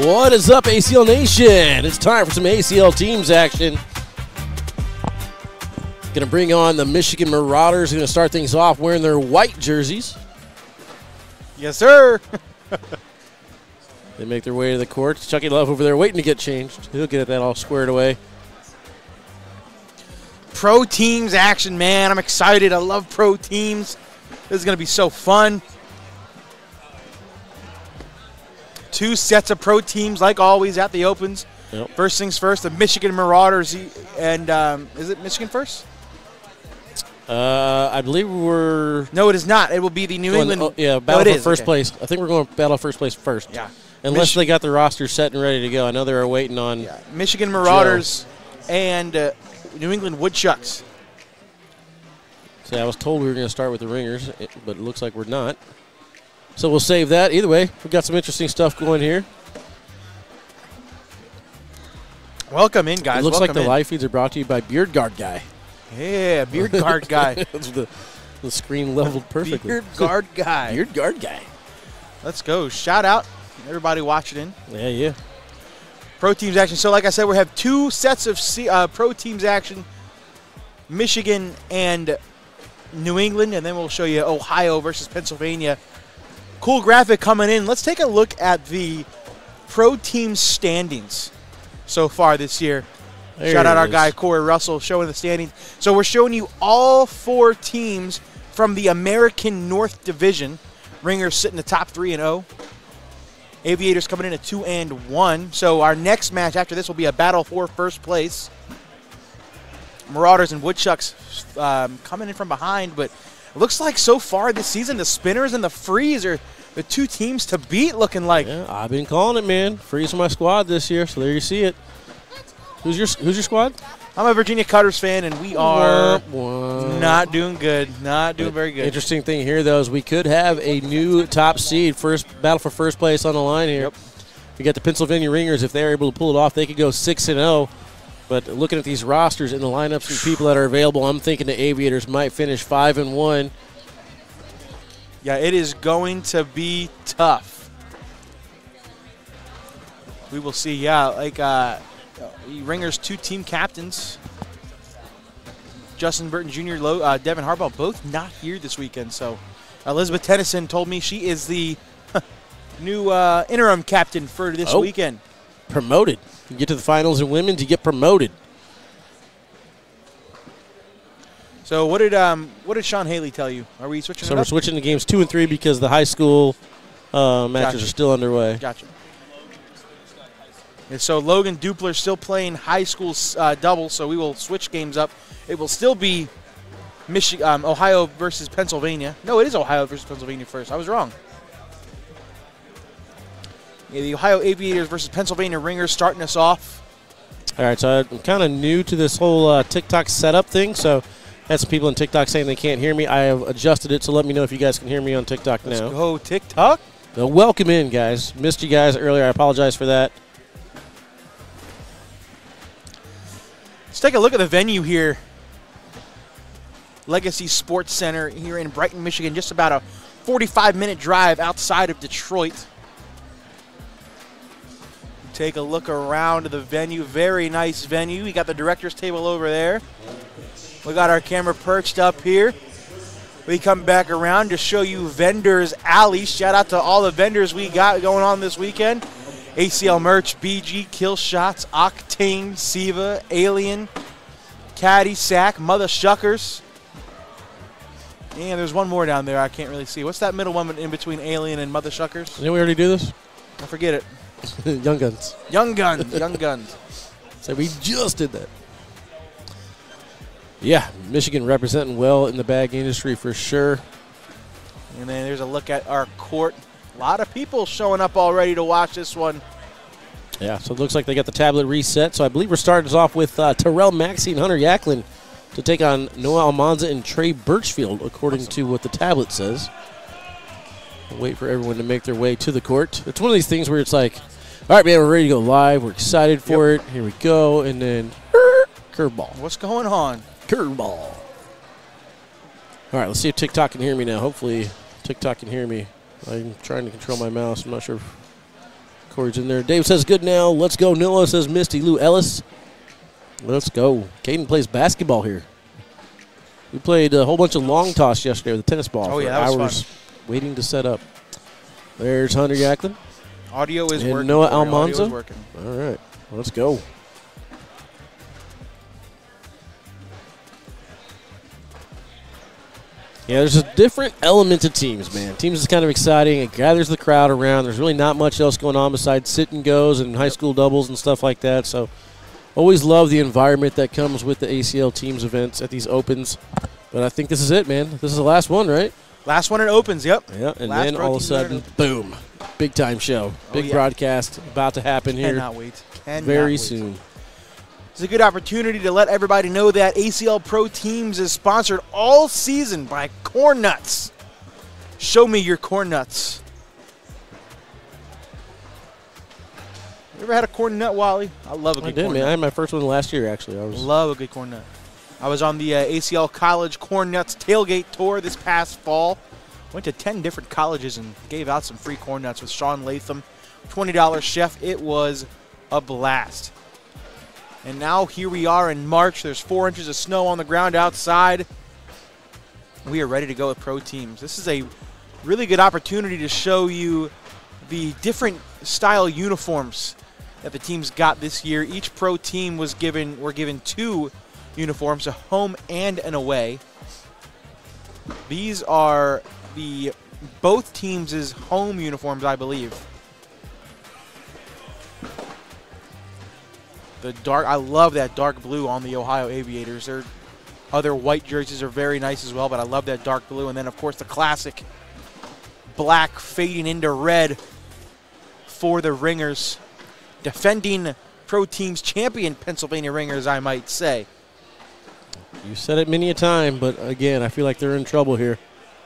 What is up, ACL Nation? It's time for some ACL teams action. Going to bring on the Michigan Marauders. Going to start things off wearing their white jerseys. Yes, sir. They make their way to the court. Chucky Love over there waiting to get changed. He'll get that all squared away. Pro teams action, man. I'm excited. I love pro teams. This is going to be so fun. 2 sets of pro teams, like always, at the Opens. Yep. First things first, the Michigan Marauders. And is it Michigan first? I believe we're... No, it is not. It will be the New England. Battle for first place. I think we're going battle first place first. Yeah. Unless they got the roster set and ready to go. I know they were waiting on Michigan Marauders and New England Woodchucks. See, I was told we were going to start with the Ringers, but it looks like we're not. So we'll save that. Either way, we've got some interesting stuff going here. Welcome in, guys. It looks like the live feeds are brought to you by Beard Guard Guy. Yeah, Beard Guard Guy. That's the screen leveled perfectly. Beard Guard Guy. Beard Guard Guy. Let's go. Shout out everybody watching in. Yeah. Pro teams action. So, like I said, we have 2 sets of pro teams action. Michigan and New England, and then we'll show you Ohio versus Pennsylvania. Cool graphic coming in. Let's take a look at the pro team standings so far this year. Shout out our guy Corey Russell showing the standings. So we're showing you all 4 teams from the American North Division. Ringers sitting the top 3-0. Aviators coming in at 2-1. So our next match after this will be a battle for first place. Marauders and Woodchucks coming in from behind, but it looks like so far this season the Spinners and the Freeze are the 2 teams to beat, looking like. Yeah, I've been calling it, man. Freeze my squad this year, so there you see it. Who's your squad? I'm a Virginia Cutters fan, and we are not doing good. Not doing very good. Interesting thing here, though, is we could have a new top seed, battle for first place on the line here. Yep. We got the Pennsylvania Ringers. If they're able to pull it off, they could go 6-0. But looking at these rosters and the lineups and people that are available, I'm thinking the Aviators might finish 5-1. Yeah, it is going to be tough. We will see. Yeah, like Ringers' 2 team captains, Justin Burton Jr., Devin Harbaugh, both not here this weekend. So Elizabeth Tennyson told me she is the new interim captain for this weekend. Promoted. You get to the finals in women's, you get promoted. So what did Sean Haley tell you? Are we switching? So we're switching to games 2 and 3 because the high school matches are still underway. Gotcha. And so Logan Dupler still playing high school double, so we will switch games up. It will still be Ohio versus Pennsylvania. No, it is Ohio versus Pennsylvania first. I was wrong. Yeah, the Ohio Aviators versus Pennsylvania Ringers starting us off. All right, so I'm kind of new to this whole TikTok setup thing, so I had some people on TikTok saying they can't hear me. I have adjusted it, so let me know if you guys can hear me on TikTok now. Let's go TikTok. So welcome in, guys. Missed you guys earlier. I apologize for that. Let's take a look at the venue here. Legacy Sports Center here in Brighton, Michigan, just about a 45-minute drive outside of Detroit. Take a look around the venue. Very nice venue. We got the director's table over there. We got our camera perched up here. We come back around to show you Vendors Alley. Shout out to all the vendors we got going on this weekend. ACL Merch, BG, Kill Shots, Octane, Siva, Alien, Caddy, Sack, Mother Shuckers. And there's one more down there I can't really see. What's that middle one in between Alien and Mother Shuckers? Didn't we already do this? I forget it. Young Guns. Young Guns. Young Guns. So we just did that. Yeah, Michigan representing well in the bag industry for sure. And then there's a look at our court. A lot of people showing up already to watch this one. Yeah, so it looks like they got the tablet reset. So I believe we're starting us off with Terrell Maxey and Hunter Yacklin to take on Noah Almanza and Trey Birchfield, according to what the tablet says. We'll wait for everyone to make their way to the court. It's one of these things where it's like, all right, man, we're ready to go live. We're excited for it. Here we go. And then curveball. What's going on? Curveball. All right, let's see if TikTok can hear me now. Hopefully TikTok can hear me. I'm trying to control my mouse. I'm not sure if Corey's in there. Dave says good now. Let's go. Noah says Misty. Lou Ellis. Let's go. Caden plays basketball here. We played a whole bunch of long toss yesterday with a tennis ball for that was hours fun. Waiting to set up. There's Hunter Yacklin. Audio is and working. Noah Audio Almanza. is working. All right. Let's go. Yeah, there's a different element to teams, man. Teams is kind of exciting. It gathers the crowd around. There's really not much else going on besides sit and goes and high school doubles and stuff like that. So always love the environment that comes with the ACL teams events at these opens. But I think this is it, man. This is the last one, right? Last one it opens, yep. Yeah, and last then all of a sudden, boom, big time show. Big broadcast about to happen here. Cannot wait. Very soon. It's a good opportunity to let everybody know that ACL Pro Teams is sponsored all season by Corn Nuts. Show me your corn nuts. You ever had a corn nut, Wally? I love a good corn nut. I had my first one last year, actually. Love a good corn nut. I was on the ACL College Corn Nuts tailgate tour this past fall. Went to 10 different colleges and gave out some free corn nuts with Sean Latham. $20 chef. It was a blast. And now here we are in March. There's 4 inches of snow on the ground outside. We are ready to go with pro teams. This is a really good opportunity to show you the different style uniforms that the teams got this year. Each pro team were given 2 uniforms, a home and an away. These are both teams' home uniforms, I believe. I love that dark blue on the Ohio Aviators. Their other white jerseys are very nice as well, but I love that dark blue. And then, of course, the classic black fading into red for the Ringers. Defending Pro Teams champion Pennsylvania Ringers, I might say. You said it many a time, but again, I feel like they're in trouble here.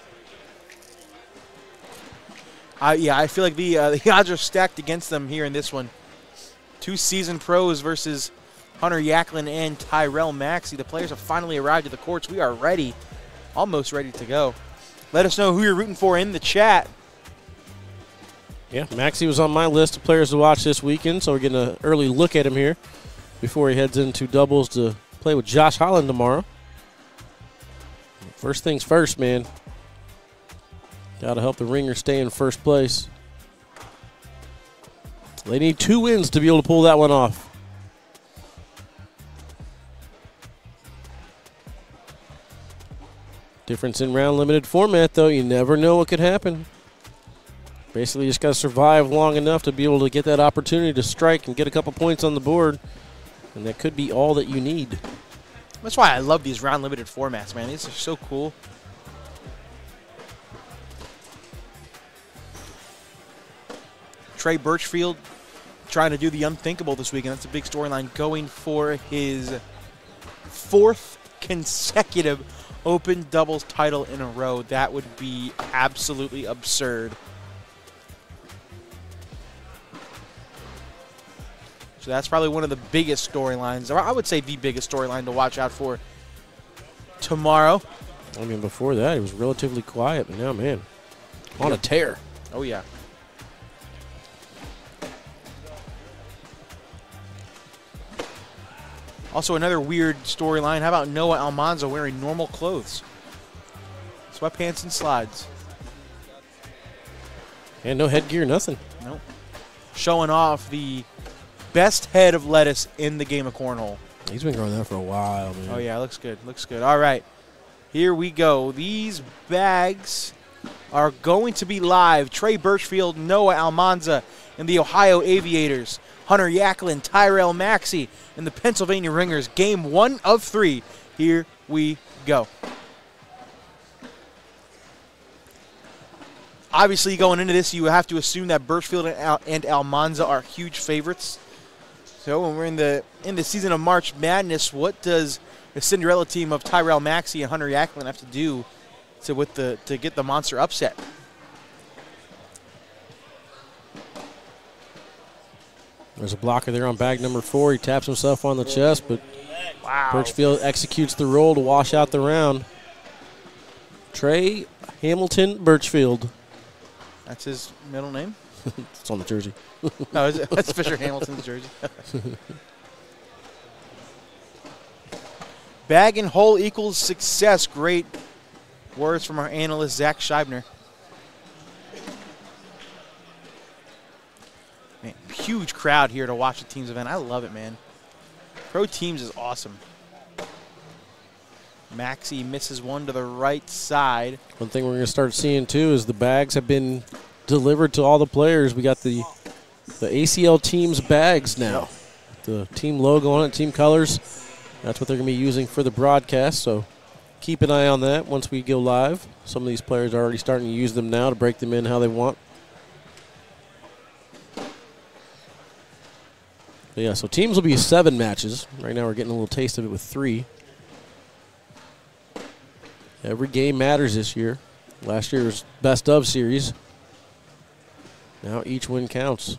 I feel like the odds are stacked against them here in this one. 2 seasoned pros versus Hunter Yacklin and Tyrell Maxey. The players have finally arrived at the courts. We are ready, almost ready to go. Let us know who you're rooting for in the chat. Yeah, Maxey was on my list of players to watch this weekend, so we're getting an early look at him here before he heads into doubles to play with Josh Holland tomorrow. First things first, man. Got to help the Ringers stay in first place. They need 2 wins to be able to pull that one off. Difference in round limited format, though. You never know what could happen. Basically, you just got to survive long enough to be able to get that opportunity to strike and get a couple points on the board. And that could be all that you need. That's why I love these round limited formats, man. These are so cool. Trey Birchfield trying to do the unthinkable this weekend. That's a big storyline, going for his 4th consecutive open doubles title in a row. That would be absolutely absurd. So that's probably one of the biggest storylines. I would say the biggest storyline to watch out for tomorrow. I mean, before that, he was relatively quiet, but now, man, on a tear. Oh, yeah. Also, another weird storyline. How about Noah Almanza wearing normal clothes? Sweatpants and slides. And no headgear, nothing. Nope. Showing off the best head of lettuce in the game of cornhole. He's been growing that for a while, man. Oh, yeah, looks good. Looks good. All right. Here we go. These bags are going to be live. Trey Birchfield, Noah Almanza, and the Ohio Aviators. Hunter Yacklin, Tyrell Maxey, and the Pennsylvania Ringers. Game 1 of 3. Here we go. Obviously, going into this, you have to assume that Birchfield and Almanza are huge favorites. So when we're in the season of March Madness, what does the Cinderella team of Tyrell Maxey and Hunter Yacklin have to do to get the monster upset? There's a blocker there on bag number 4. He taps himself on the chest, but wow. Birchfield executes the roll to wash out the round. Trey Hamilton Birchfield. That's his middle name? It's on the jersey. No, that's Fisher Hamilton's jersey. Bag and hole equals success. Great words from our analyst, Zach Scheibner. Man, huge crowd here to watch the team's event. I love it, man. Pro Teams is awesome. Maxey misses one to the right side. One thing we're going to start seeing, too, is the bags have been delivered to all the players. We got the ACL team's bags now. The team logo on it, team colors. That's what they're going to be using for the broadcast, so keep an eye on that once we go live. Some of these players are already starting to use them now to break them in how they want. But yeah, so teams will be 7 matches. Right now we're getting a little taste of it with 3. Every game matters this year. Last year was best of series. Now each win counts.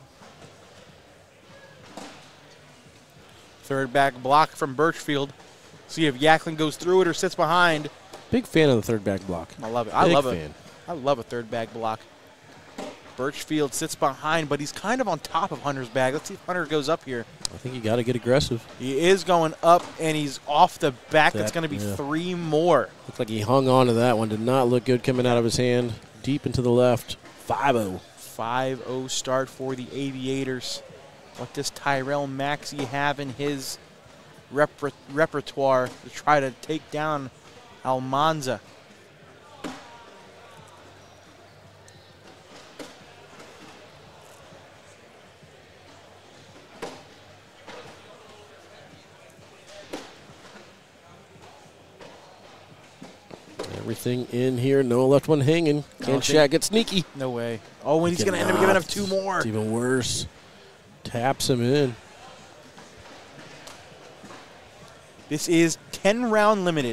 Third back block from Birchfield. See if Yacklin goes through it or sits behind. Big fan of the third back block. I love it. I love a third back block. Birchfield sits behind, but he's kind of on top of Hunter's bag. Let's see if Hunter goes up here. I think you got to get aggressive. He is going up, and he's off the back. That's going to be 3 more. Looks like he hung on to that one. Did not look good coming out of his hand. Deep into the left. 5-0. 5-0 start for the Aviators. What does Tyrell Maxey have in his repertoire to try to take down Almanza? Everything in here. No left one hanging. Can Shaq get sneaky? No way. Oh, and he's going to end up giving up 2 more. It's even worse. Taps him in. This is 10-round limited.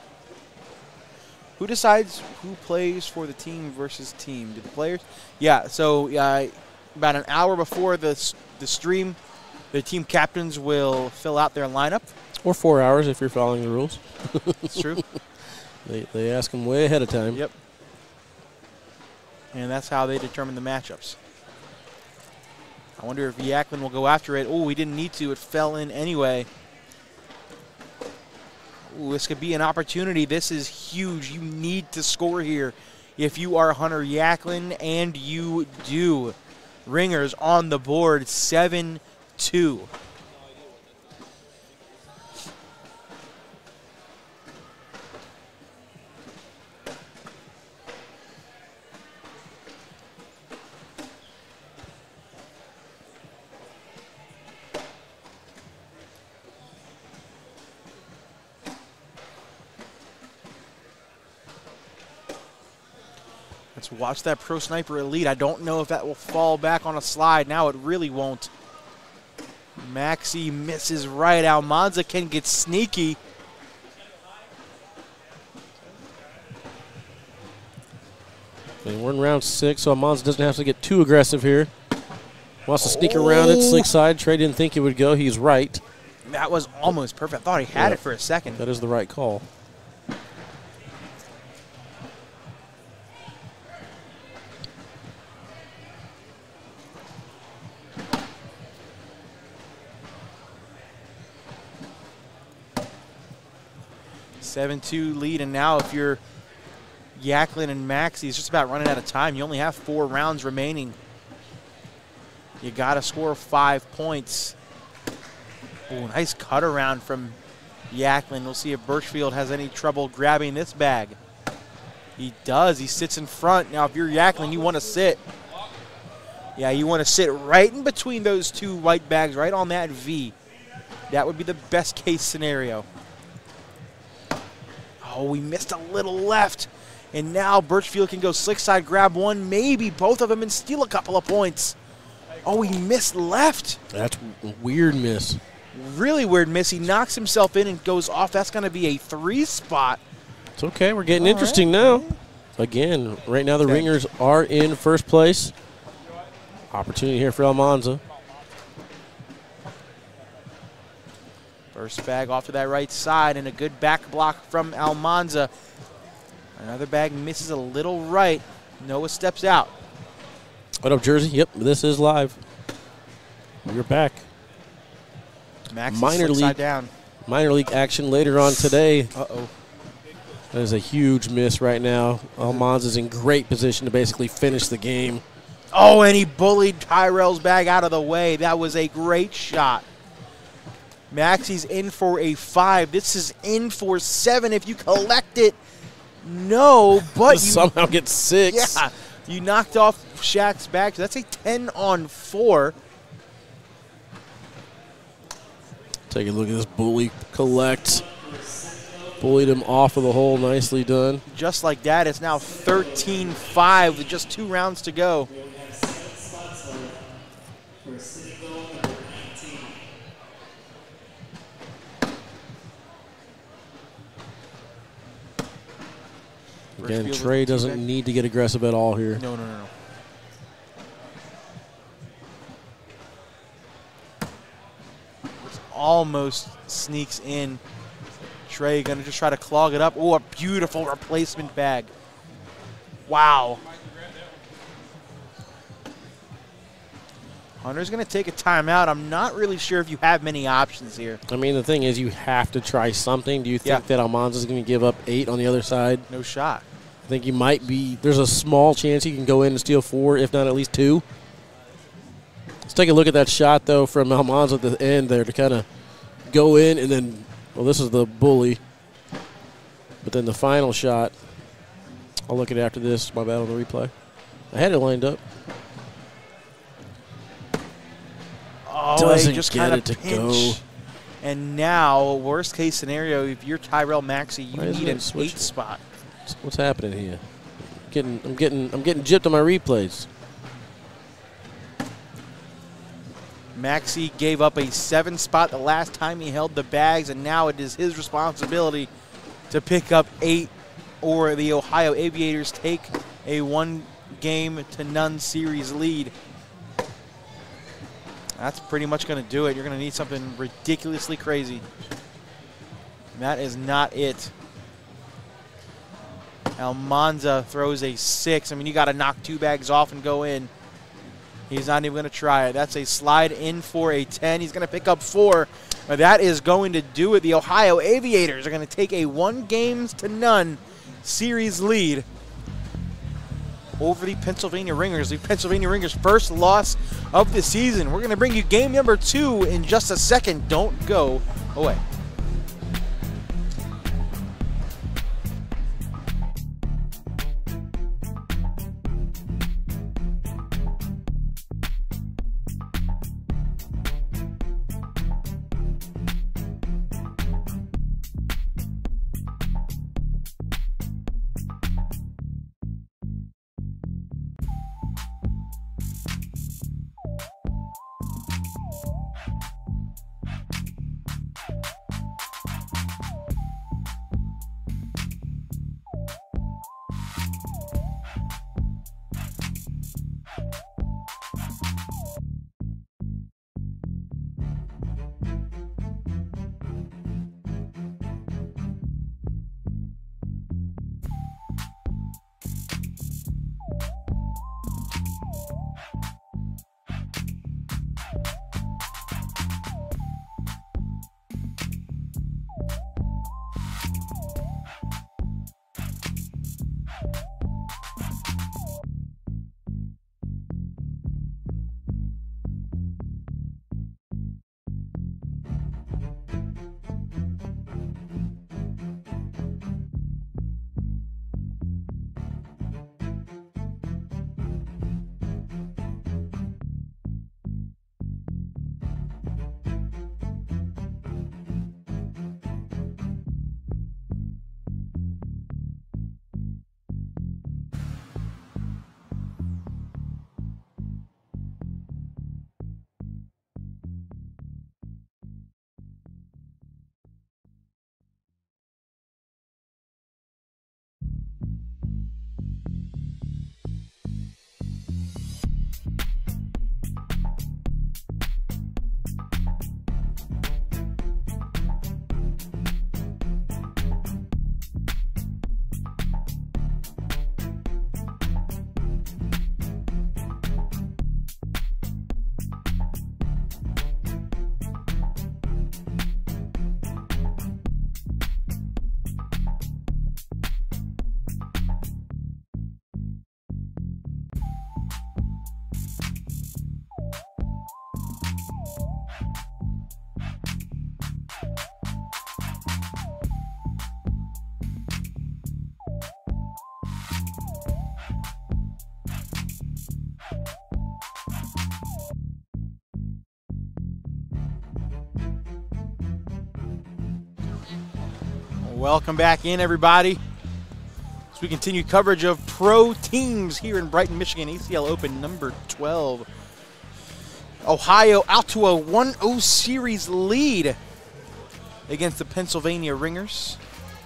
Who decides who plays for the team versus team? Do the players? Yeah, so about an hour before the stream, the team captains will fill out their lineup. Or 4 hours if you're following the rules. It's true. They ask them way ahead of time. Yep. And that's how they determine the matchups. I wonder if Yacklin will go after it. Oh, he didn't need to. It fell in anyway. Ooh, this could be an opportunity. This is huge. You need to score here if you are Hunter Yacklin, and you do. Ringers on the board, 7-2. Let's watch that Pro Sniper Elite. I don't know if that will fall back on a slide. Now it really won't. Maxey misses right. Almanza can get sneaky. And we're in round 6, so Almanza doesn't have to get too aggressive here. Wants to sneak around it, slick side. Trey didn't think he would go. He's right. That was almost perfect. I thought he had it for a second. That is the right call. (7-2) lead, and now if you're Yacklin and Maxey, it's just about running out of time. You only have 4 rounds remaining. You got to score 5 points. Oh, nice cut around from Yacklin. We'll see if Birchfield has any trouble grabbing this bag. He does. He sits in front. Now, if you're Yacklin, you want to sit. Yeah, you want to sit right in between those 2 white bags, right on that V. That would be the best case scenario. Oh, we missed a little left. And now Birchfield can go slick side, grab one, maybe both of them, and steal a couple of points. Oh, he missed left. That's a weird miss. Really weird miss. He knocks himself in and goes off. That's going to be a 3 spot. It's okay. We're getting interesting now. Again, right now the Ringers are in first place. Opportunity here for Almanza. First bag off to that right side, and a good back block from Almanza. Another bag misses a little right. Noah steps out. What up, Jersey? Yep, this is live. We're back. Max side down. Minor league action later on today. Uh-oh. That is a huge miss right now. Almanza's in great position to basically finish the game. Oh, and he bullied Tyrell's bag out of the way. That was a great shot. Maxie's in for a 5. This is in for 7 if you collect it. No, but you somehow get 6. Yeah, you knocked off Shaq's bag. That's a 10-on-4. Take a look at this bully collect. Bullied him off of the hole. Nicely done. Just like that, it's now 13-5 with just 2 rounds to go. Again, Trey doesn't need to get aggressive at all here. No. It's almost sneaks in. Trey going to just try to clog it up. Oh, a beautiful replacement bag. Wow. Hunter's going to take a timeout. I'm not really sure if you have many options here. I mean, the thing is, you have to try something. Do you think that Almanza's going to give up 8 on the other side? No shot. I think you might be. There's a small chance he can go in and steal 4, if not at least 2. Let's take a look at that shot, though, from Almanza at the end there to kind of go in and then, well, this is the bully. But then the final shot, I'll look at it after this. My bad on the replay. I had it lined up. Oh, Doesn't just get kind it of to go. And now, worst case scenario, if you're Tyrell Maxey, you need an 8 spot. What's happening here? I'm getting gypped on my replays. Maxey gave up a 7 spot the last time he held the bags, and now it is his responsibility to pick up 8, or the Ohio Aviators take a 1-game-to-none series lead. That's pretty much going to do it. You're going to need something ridiculously crazy. That is not it. Almanza throws a 6. I mean, you got to knock 2 bags off and go in. He's not even going to try it. That's a slide in for a 10. He's going to pick up 4. But that is going to do it. The Ohio Aviators are going to take a 1-games-to-none series lead over the Pennsylvania Ringers. The Pennsylvania Ringers' first loss of the season. We're going to bring you game number 2 in just a second. Don't go away. Welcome back in, everybody. As we continue coverage of pro teams here in Brighton, Michigan, ACL Open number 12. Ohio out to a 1-0 series lead against the Pennsylvania Ringers.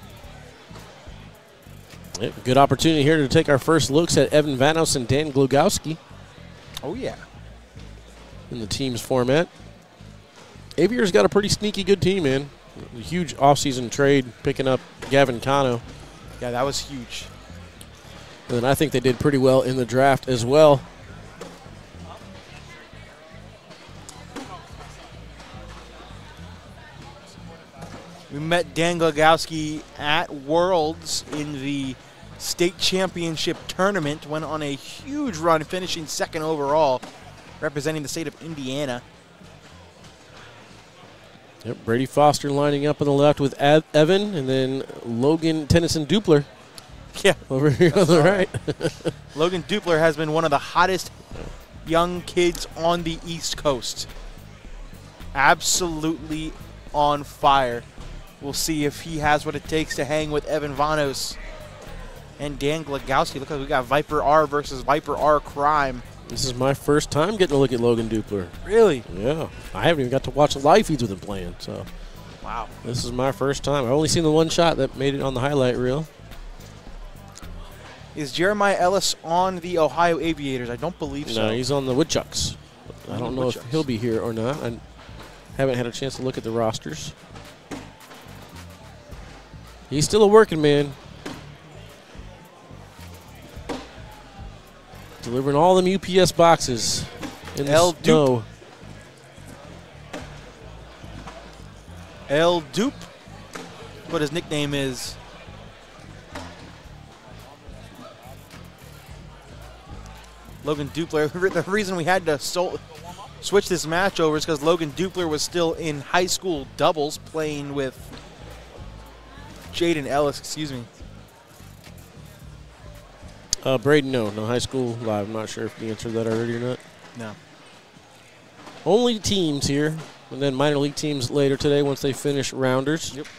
Yeah, good opportunity here to take our first looks at Evan Vanos and Dan Glogowski. Oh, yeah. In the team's format. Aviators got a pretty sneaky good team, man. A huge offseason trade picking up Gavin Cano. Yeah, that was huge. And I think they did pretty well in the draft as well. We met Dan Glogowski at Worlds in the state championship tournament. Went on a huge run, finishing second overall, representing the state of Indiana. Yep, Brady Foster lining up on the left with Evan, and then Logan Tennyson Dupler. Yeah. Over here on the right. Logan Dupler has been one of the hottest young kids on the East Coast. Absolutely on fire. We'll see if he has what it takes to hang with Evan Vanos and Dan Glogowski. Look like we got Viper R versus Viper R Crime. This is my first time getting a look at Logan Dupler. Really? Yeah. I haven't even got to watch the live feeds with him playing. So, wow. This is my first time. I've only seen the one shot that made it on the highlight reel. Is Jeremiah Ellis on the Ohio Aviators? I don't believe so. No, he's on the Woodchucks. I don't know if he'll be here or not. I haven't had a chance to look at the rosters. He's still a working man. Delivering all them UPS boxes in the snow. El Dupe, what his nickname is. Logan Dupler. The reason we had to switch this match over is because Logan Dupler was still in high school doubles playing with Jaden Ellis, excuse me. Braden, no high school live. I'm not sure if you answered that already or not. No. Only teams here, and then minor league teams later today once they finish rounders. Yep.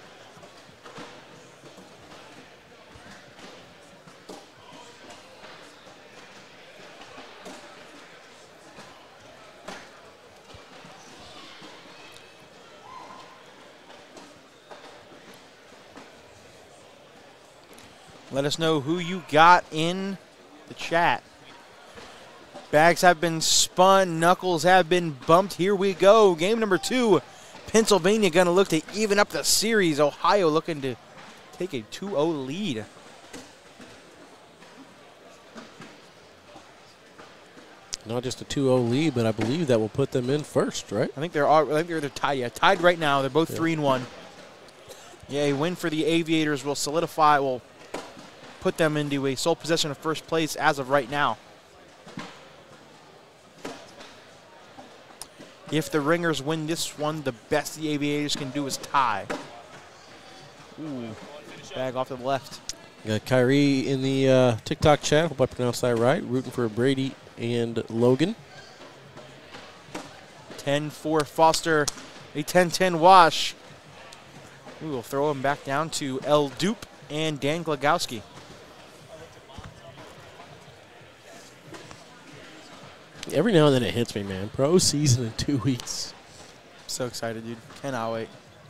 Let us know who you got in the chat. Bags have been spun. Knuckles have been bumped. Here we go. Game number 2. Pennsylvania going to look to even up the series. Ohio looking to take a 2-0 lead. Not just a 2-0 lead, but I believe that will put them in first, right? I think they're tied. Yeah, tied right now. They're both 3-1. Yeah, a win for the Aviators will solidify. Will put them into a sole possession of first place as of right now. If the Ringers win this one, the best the Aviators can do is tie. Ooh, bag off to the left. Got Kyrie in the TikTok chat. Hope I pronounced that right. Rooting for Brady and Logan. 10 for Foster. A 10-10 wash. We will throw him back down to El Dupe and Dan Glogowski. Every now and then it hits me, man. Pro season in 2 weeks. So excited, dude. Cannot wait.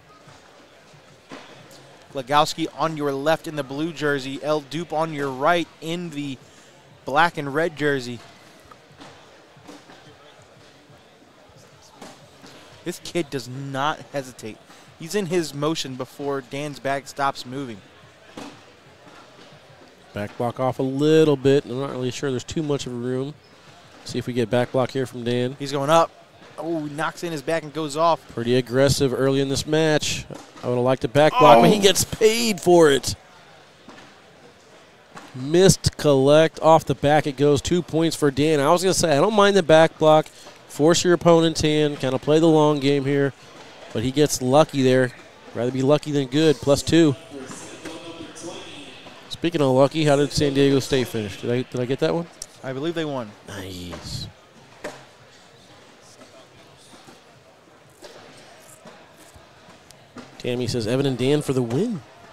Glogowski on your left in the blue jersey. El Dupe on your right in the black and red jersey. This kid does not hesitate. He's in his motion before Dan's bag stops moving. Back block off a little bit. I'm not really sure there's too much of a room. See if we get back block here from Dan. He's going up. Oh, knocks in his back and goes off. Pretty aggressive early in this match. I would have liked a back block, but he gets paid for it. Missed collect off the back. It goes 2 points for Dan. I was going to say, I don't mind the back block. Force your opponent's hand. Kind of play the long game here. But he gets lucky there. Rather be lucky than good. +2. Speaking of lucky, how did San Diego State finish? Did I get that one? I believe they won. Nice. Tammy says Evan and Dan for the win.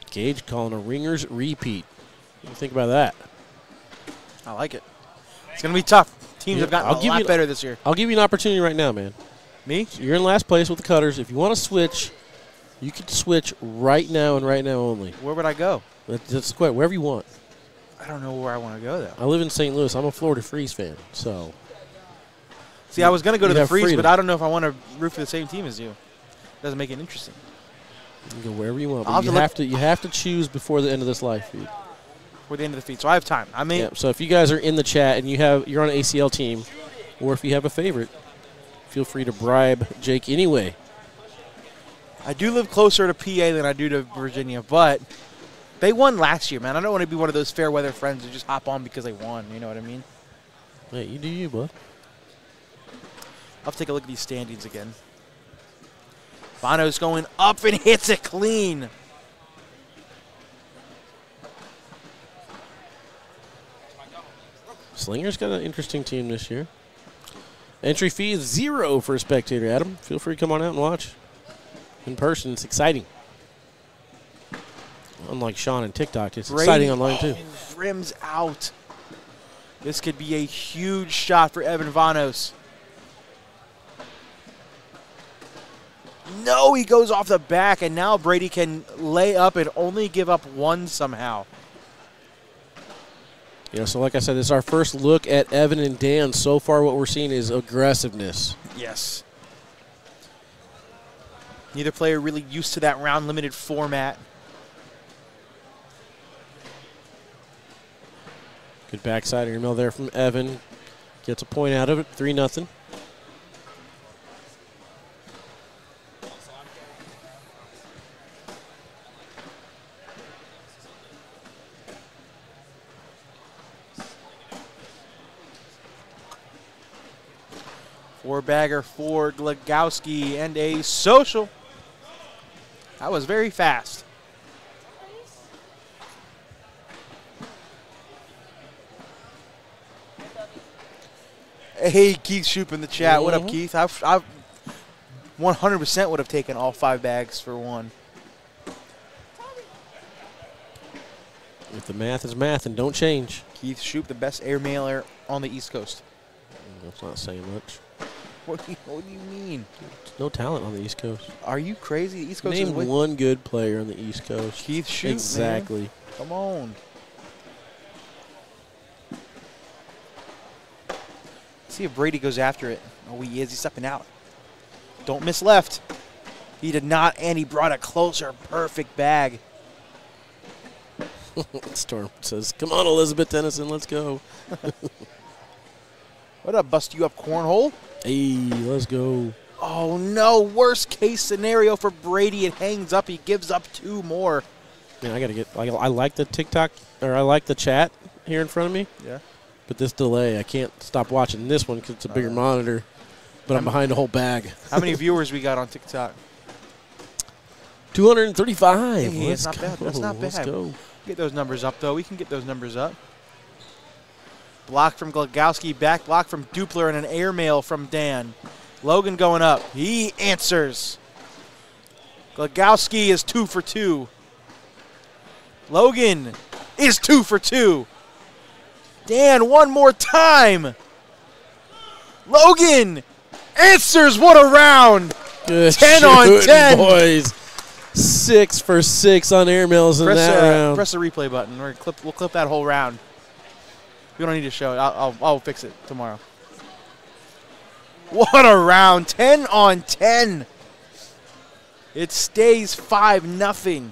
Gage calling a Ringers repeat. What do you think about that? I like it. It's going to be tough. Teams have gotten a lot better this year. I'll give you an opportunity right now, man. Me? So you're in last place with the Cutters. If you want to switch, you can switch right now and right now only. Where would I go? That's quick. Wherever you want. I don't know where I want to go, though. I live in St. Louis. I'm a Florida Freeze fan, so. See, I was going to go to the Freeze, freedom. but I don't know if I want to root for the same team as you. Doesn't make it interesting. You can go wherever you want, but you have to choose before the end of this live feed. Before the end of the feed, so I have time. So if you guys are in the chat and you're on an ACL team, or if you have a favorite, feel free to bribe Jake anyway. I do live closer to PA than I do to Virginia, but they won last year, man. I don't want to be one of those fair weather friends who just hop on because they won. You know what I mean? Hey, you do you, bud. I'll take a look at these standings again. Bono's going up and hits it clean. Slinger's got an interesting team this year. Entry fee is $0 for a spectator, Adam. Feel free to come on out and watch. In person, it's exciting. Unlike Sean and TikTok, it's exciting online too. Rims out. This could be a huge shot for Evan Vanos. No, he goes off the back, and now Brady can lay up and only give up one somehow. Yeah, so like I said, this is our first look at Evan and Dan. So far what we're seeing is aggressiveness. Yes. Neither player really used to that round-limited format. Good backside airmail there from Evan. Gets a point out of it, 3-0. Four-bagger for Glagowski and a social. That was very fast. Hey, Keith Shoop in the chat. What up, Keith? I 100% would have taken all 5 bags for one. If the math is math and don't change. Keith Shoop, the best airmailer on the East Coast. That's not saying much. What do you mean? There's no talent on the East Coast. Are you crazy? The East Coast Name one good player on the East Coast. Keith Shoop, exactly. Man. Come on. See if Brady goes after it. Oh, he is. He's stepping out. Don't miss left. He did not, and he brought it closer. Perfect bag. Storm says, come on, Elizabeth Tennyson, let's go. What up, bust you up cornhole? Hey, let's go. Oh, no. Worst case scenario for Brady. It hangs up. He gives up 2 more. Man, I got to get, I like the TikTok, or I like the chat here in front of me. Yeah. But this delay, I can't stop watching this one because it's a bigger monitor. But I'm behind a whole bag. How many viewers we got on TikTok? 235. Hey, that's not bad. That's not bad. Let's go. Get those numbers up, though. We can get those numbers up. Block from Glagowski, back block from Dupler, and an airmail from Dan. Logan going up. He answers. Glagowski is 2 for 2. Logan is 2 for 2. Dan, one more time. Logan answers. What a round. Good 10 on 10. Boys. 6 for 6 on airmails in that round. Press the replay button. We'll clip that whole round. We don't need to show it. I'll fix it tomorrow. What a round. 10 on 10. It stays 5-0.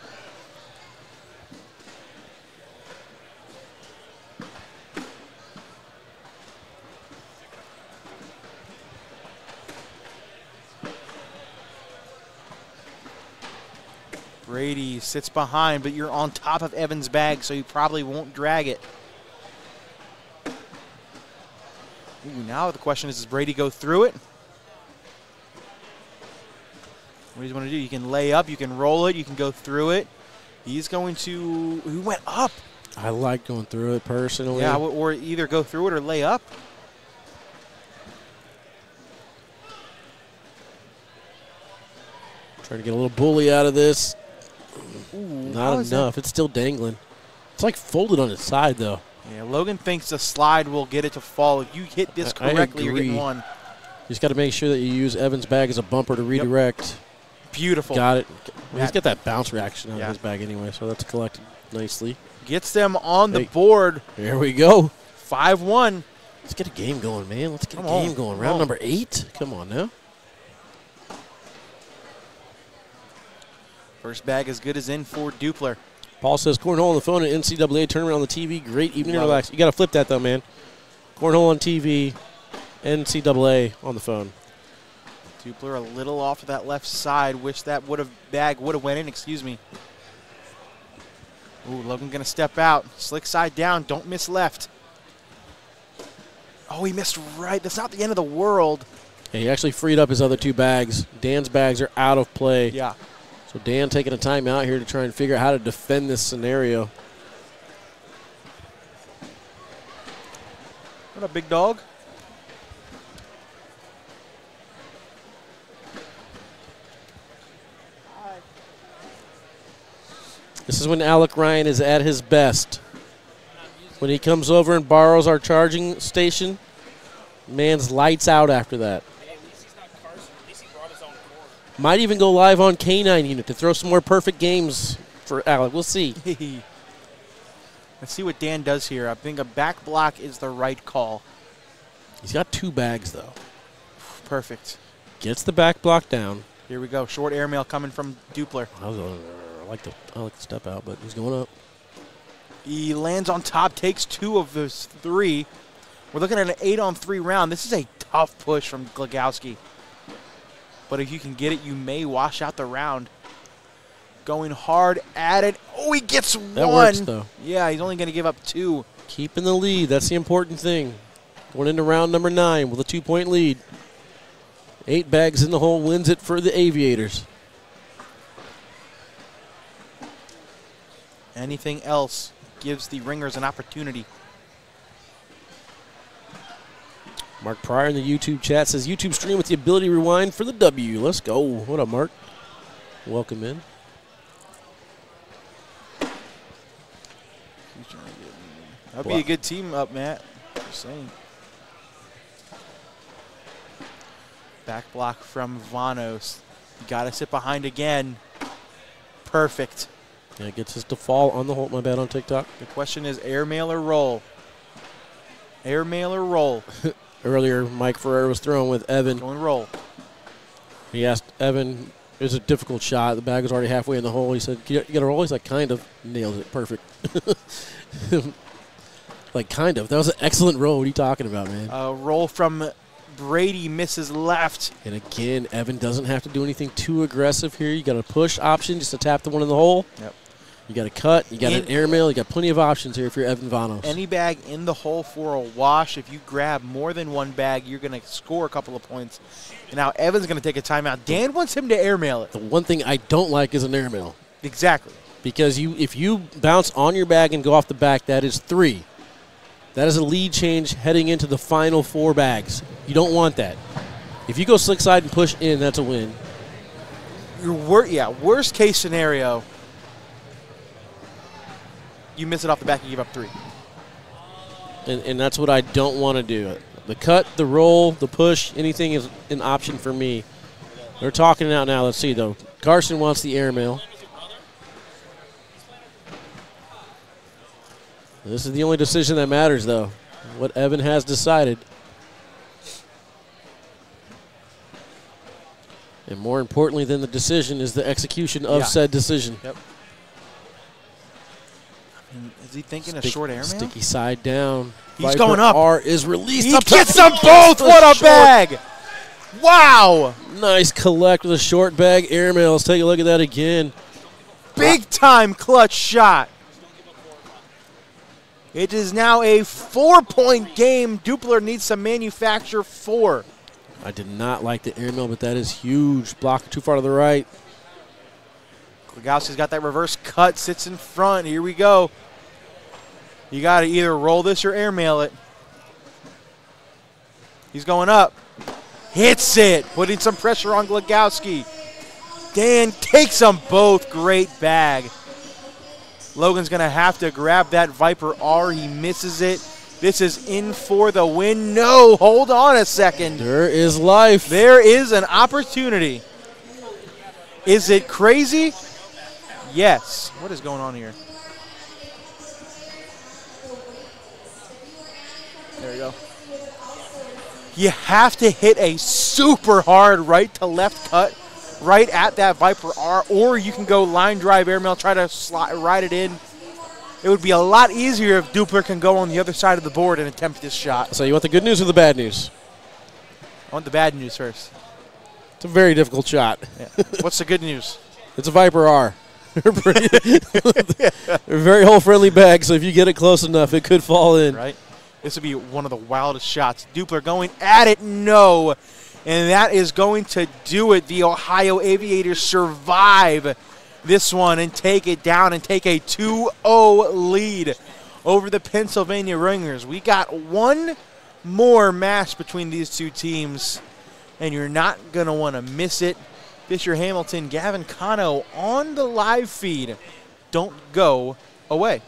Brady sits behind, but you're on top of Evan's bag, so you probably won't drag it. Ooh, now the question is, does Brady go through it? What do you want to do? You can lay up, you can roll it, you can go through it. He's going to, he went up. I like going through it personally. Yeah, or either go through it or lay up. Trying to get a little bully out of this. Ooh, Not enough. It's still dangling. It's like folded on its side, though. Yeah, Logan thinks the slide will get it to fall. If you hit this correctly, you're getting one. You just got to make sure that you use Evan's bag as a bumper to redirect. Yep. Beautiful. Got it. He's got that bounce reaction out of his bag anyway, so that's collected nicely. Gets them on the board. Here we go. 5-1. Let's get a game going, man. Let's get a game going. Round number 8. Come on now. First bag as good as in for Dupler. Paul says, cornhole on the phone at NCAA tournament on the TV. Great evening to relax. You got to flip that, though, man. Cornhole on TV, NCAA on the phone. Dupler a little off to that left side. Wish that bag would have went in. Excuse me. Ooh, Logan going to step out. Slick side down. Don't miss left. Oh, he missed right. That's not the end of the world. Yeah, he actually freed up his other 2 bags. Dan's bags are out of play. Yeah. So Dan taking a timeout here to try and figure out how to defend this scenario. What up, big dog? Hi. This is when Alec Ryan is at his best. When he comes over and borrows our charging station, man's lights out after that. Might even go live on K9 Unit to throw some more perfect games for Alec. We'll see. Let's see what Dan does here. I think a back block is the right call. He's got 2 bags, though. Perfect. Gets the back block down. Here we go. Short airmail coming from Dupler. I like the step out, but he's going up. He lands on top, takes 2 of those 3. We're looking at an 8-on-3 round. This is a tough push from Glagowski. But if you can get it, you may wash out the round. Going hard at it. Oh, he gets 1. That works, though. Yeah, he's only going to give up 2. Keeping the lead. That's the important thing. Going into round number 9 with a 2-point lead. 8 bags in the hole wins it for the Aviators. Anything else gives the Ringers an opportunity. Mark Pryor in the YouTube chat says, YouTube stream with the ability to rewind for the W. Let's go. What up, Mark? Welcome in. That'd be a good team up, Matt. Just saying. Back block from Vanos. You got to sit behind again. Perfect. Yeah, gets his to fall on the hole. My bad on TikTok. The question is airmail or roll? Airmail or roll? Earlier, Mike Ferrer was throwing with Evan. Going roll. He asked Evan, it was a difficult shot. The bag was already halfway in the hole. He said, you got to roll? He's like, kind of. Nails it. Perfect. Like, kind of. That was an excellent roll. What are you talking about, man? Roll from Brady, misses left. And again, Evan doesn't have to do anything too aggressive here. You got a push option just to tap the one in the hole. Yep. You got a cut. You got an airmail. You got plenty of options here if you're Evan Vanos. Any bag in the hole for a wash. If you grab more than 1 bag, you're going to score a couple of points. And now Evan's going to take a timeout. Dan wants him to airmail it. The one thing I don't like is an airmail. Exactly. Because if you bounce on your bag and go off the back, that is 3. That is a lead change heading into the final 4 bags. You don't want that. If you go slick side and push in, that's a win. Worst case scenario, you miss it off the back and give up 3. And that's what I don't want to do. The cut, the roll, the push, anything is an option for me. They're talking it out now. Let's see, though. Carson wants the airmail. This is the only decision that matters, though. What Evan has decided. And more importantly than the decision is the execution of said decision. Yep. Is he thinking a short airmail? Sticky side down. He's Viper going up. R is released. He gets them both. What a bag. Wow. Nice collect with a short bag airmail. Let's take a look at that again. Big time clutch shot. It is now a 4-point game. Dupler needs to manufacture 4. I did not like the airmail, but that is huge. Block too far to the right. Glagowski's got that reverse cut, sits in front. Here we go. You got to either roll this or airmail it. He's going up. Hits it, putting some pressure on Glagowski. Dan takes them both. Great bag. Logan's going to have to grab that Viper R. He misses it. This is in for the win. No, hold on a second. There is life. There is an opportunity. Is it crazy? Yes. What is going on here? There we go. You have to hit a super hard right to left cut right at that Viper R, or you can go line drive airmail, try to ride it in. It would be a lot easier if Dupler can go on the other side of the board and attempt this shot. So you want the good news or the bad news? I want the bad news first. It's a very difficult shot. Yeah. What's the good news? It's a Viper R. They're very hole-friendly bag, so if you get it close enough, it could fall in. Right. This would be one of the wildest shots. Dupler going at it, no. And that is going to do it. The Ohio Aviators survive this one and take it down and take a 2-0 lead over the Pennsylvania Ringers. We got one more match between these two teams, and you're not going to want to miss it. Fisher Hamilton, Gavin Cano on the live feed. Don't go away.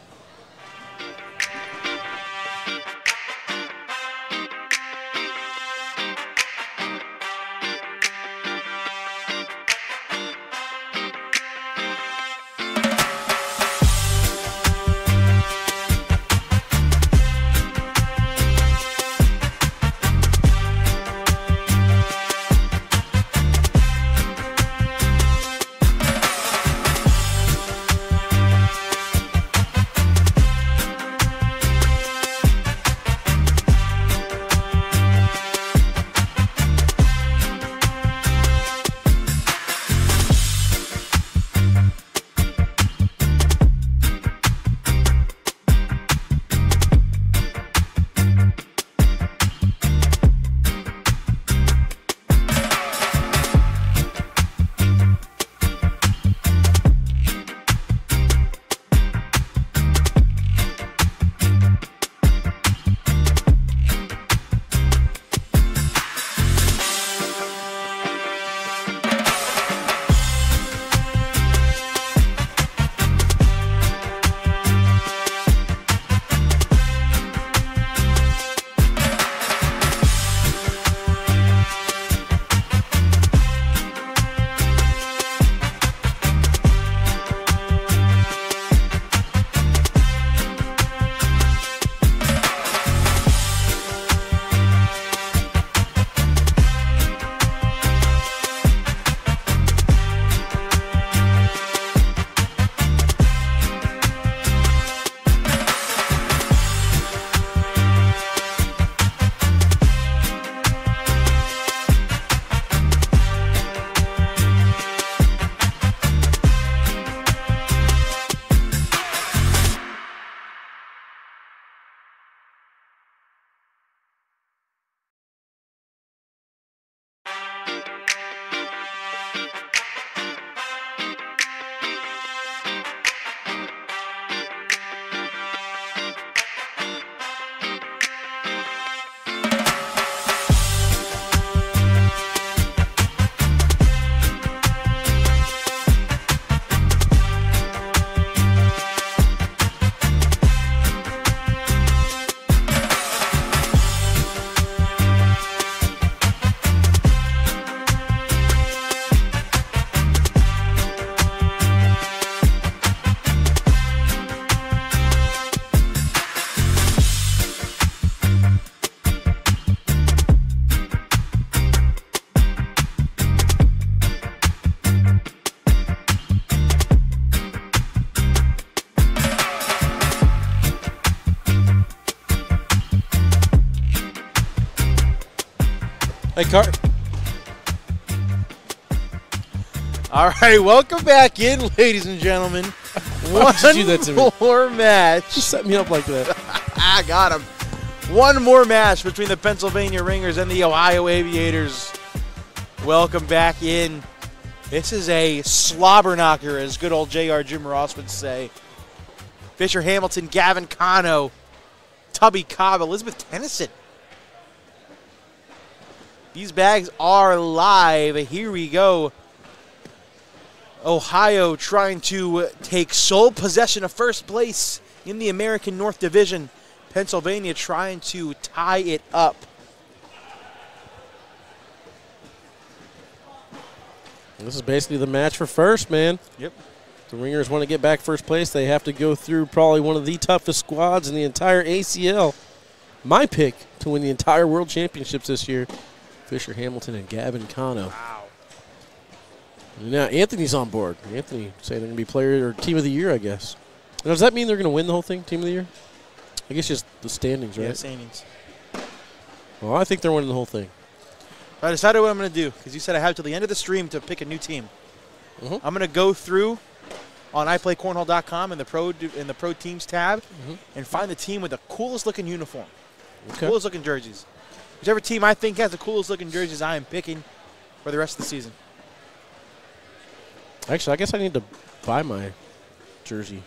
Hey, Cart. All right, welcome back in, ladies and gentlemen. Why would you do that to me? One more match. You set me up like that. I got him. One more match between the Pennsylvania Ringers and the Ohio Aviators. Welcome back in. This is a slobber knocker, as good old J.R. Jim Ross would say. Fisher Hamilton, Gavin Cano, Tubby Cobb, Elizabeth Tennyson. These bags are live. Here we go. Ohio trying to take sole possession of first place in the American North Division. Pennsylvania trying to tie it up. This is basically the match for first, man. Yep. The Ringers want to get back first place. They have to go through probably one of the toughest squads in the entire ACL. My pick to win the entire World Championships this year, Fisher Hamilton and Gavin Cano. Wow. Now Anthony's on board. Anthony saying they're going to be player or team of the year, I guess. Now, does that mean they're going to win the whole thing, team of the year? I guess just the standings, right? Yeah, standings. Well, I think they're winning the whole thing. I decided what I'm going to do because you said I have till the end of the stream to pick a new team. Mm-hmm. I'm going to go through on iPlayCornhole.com in the pro teams tab and find the team with the coolest looking uniform, coolest looking jerseys. Whichever team I think has the coolest looking jerseys, I am picking for the rest of the season. Actually, I guess I need to buy my jersey.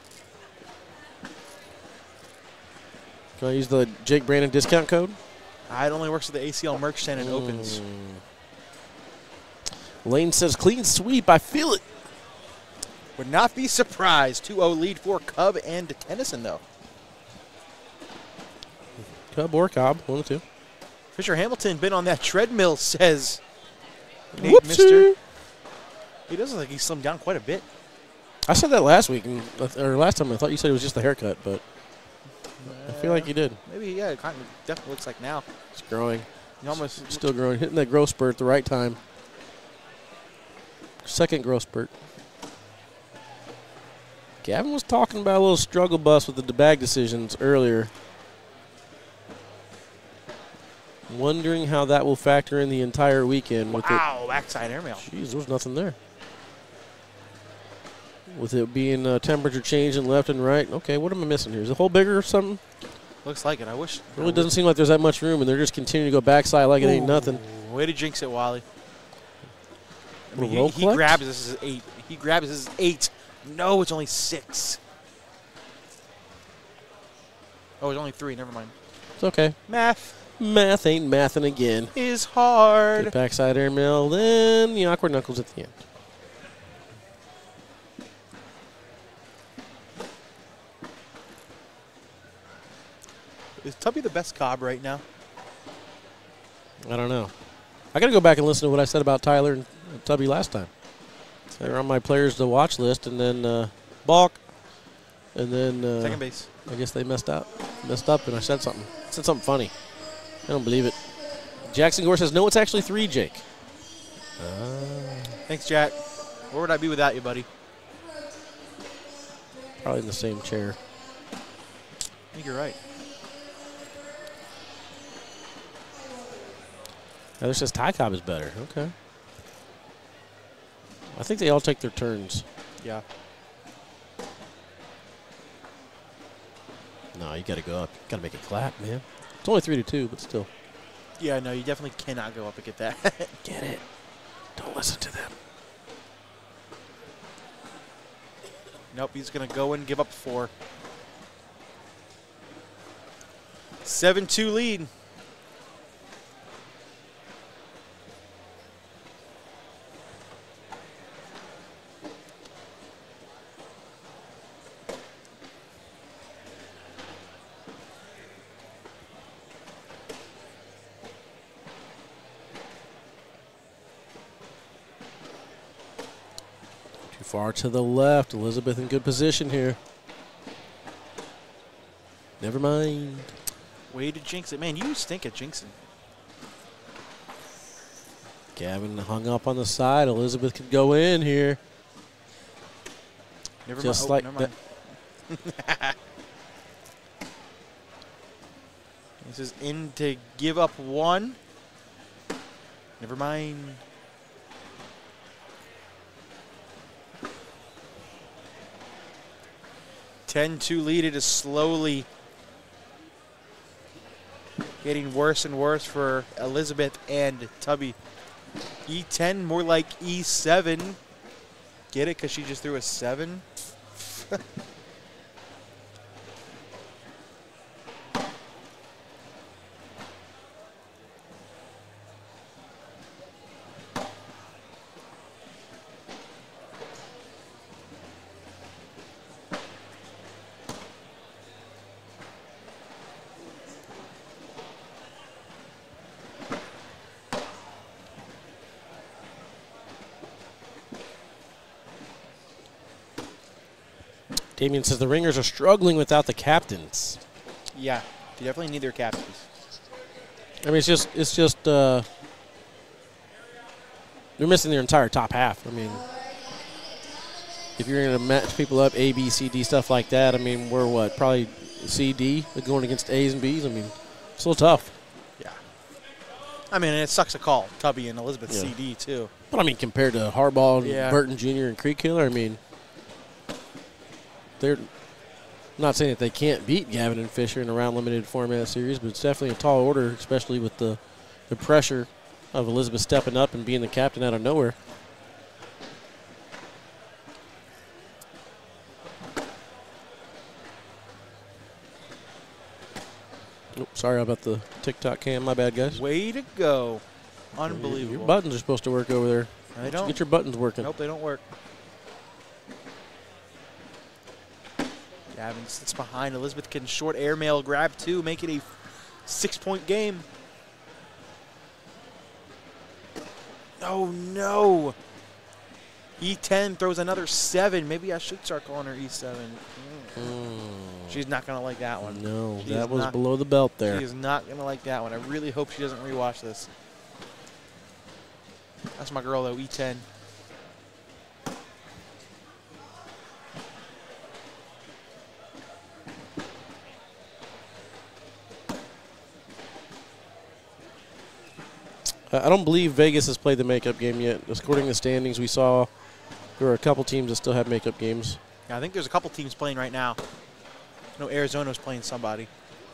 Can I use the Jake Brandon discount code? It only works with the ACL merch stand and opens. Lane says, clean sweep. I feel it. Would not be surprised. 2-0 lead for Cub and Tennyson, though. Cub or Cobb, one of the two. Fisher Hamilton been on that treadmill, says Nate Whoopsie. Mister. He does look like he slimmed down quite a bit. I said that last week, or last time. I thought you said it was just the haircut, but I feel like you did. Maybe, yeah, it kind of definitely looks like now. It's growing. He almost Still growing. Hitting that growth spurt at the right time. Second growth spurt. Gavin was talking about a little struggle bus with the bag decisions earlier. Wondering how that will factor in the entire weekend. With backside airmail. Jeez, there was nothing there. With it being temperature changing left and right. Okay, what am I missing here? Is the hole bigger or something? Looks like it. I wish. It really doesn't seem like there's that much room, and they're just continuing to go backside like it ain't nothing. Way to jinx it, Wally. I mean, Roll he collect? grabs this as 8. He grabs this as 8. No, it's only 6. Oh, it's only 3. Never mind. It's okay. Math Math ain't mathing again. is hard. Get backside airmail, then the awkward knuckles at the end. Is Tubby the best Cobb right now? I don't know. I got to go back and listen to what I said about Tyler and Tubby last time. They were on my players to watch list, and then balk, and then Second base. I guess they messed up, and I said something. I said something funny. I don't believe it. Jackson Gore says, no, it's actually 3, Jake. Thanks, Jack. Where would I be without you, buddy? Probably in the same chair. I think you're right. Heather says Ty Cobb is better. Okay. I think they all take their turns. Yeah. No, you got to go up. You got to make it clap, man. It's only 3-2, but still. Yeah, no, you definitely cannot go up and get that. Get it. Don't listen to them. Nope, he's going to go and give up 4. 7-2 lead. Far to the left. Elizabeth in good position here. Never mind. Way to jinx it. Man, you stink at jinxing. Gavin hung up on the side. Elizabeth could go in here. Never Just mind. like Never mind. This is in to give up 1. Never mind. 10-2 lead. It is slowly getting worse and worse for Elizabeth and Tubby. E10 more like E7. Get it? Because she just threw a 7. Damien says the Ringers are struggling without the captains. Yeah, they definitely need their captains. I mean, it's just they're missing their entire top half. I mean, if you're going to match people up, A, B, C, D, stuff like that, I mean, we're what? Probably C, D, going against A's and B's. I mean, it's a little tough. Yeah. I mean, and it sucks to call Tubby and Elizabeth Yeah. CD, too. But, I mean, compared to Harbaugh and Yeah. Burton Jr. and Creek Killer, I mean, they're not saying that they can't beat Gavin and Fisher in a round-limited format series, but it's definitely a tall order, especially with the pressure of Elizabeth stepping up and being the captain out of nowhere. Oh, sorry about the TikTok cam. My bad, guys. Way to go. Unbelievable. Your buttons are supposed to work over there. They don't. Get your buttons working. Nope, they don't work. Gavin sits behind. Elizabeth can short airmail grab two, make it a 6-point game. Oh, no. E10 throws another 7. Maybe I should start calling her E7. She's not going to like that one. No, She that is was not- below the belt there. She is not going to like that one. I really hope she doesn't rewatch this. That's my girl, though, E10. I don't believe Vegas has played the makeup game yet. According to the standings we saw, there were a couple teams that still have makeup games. Yeah, I think there's a couple teams playing right now. No, Arizona's playing somebody.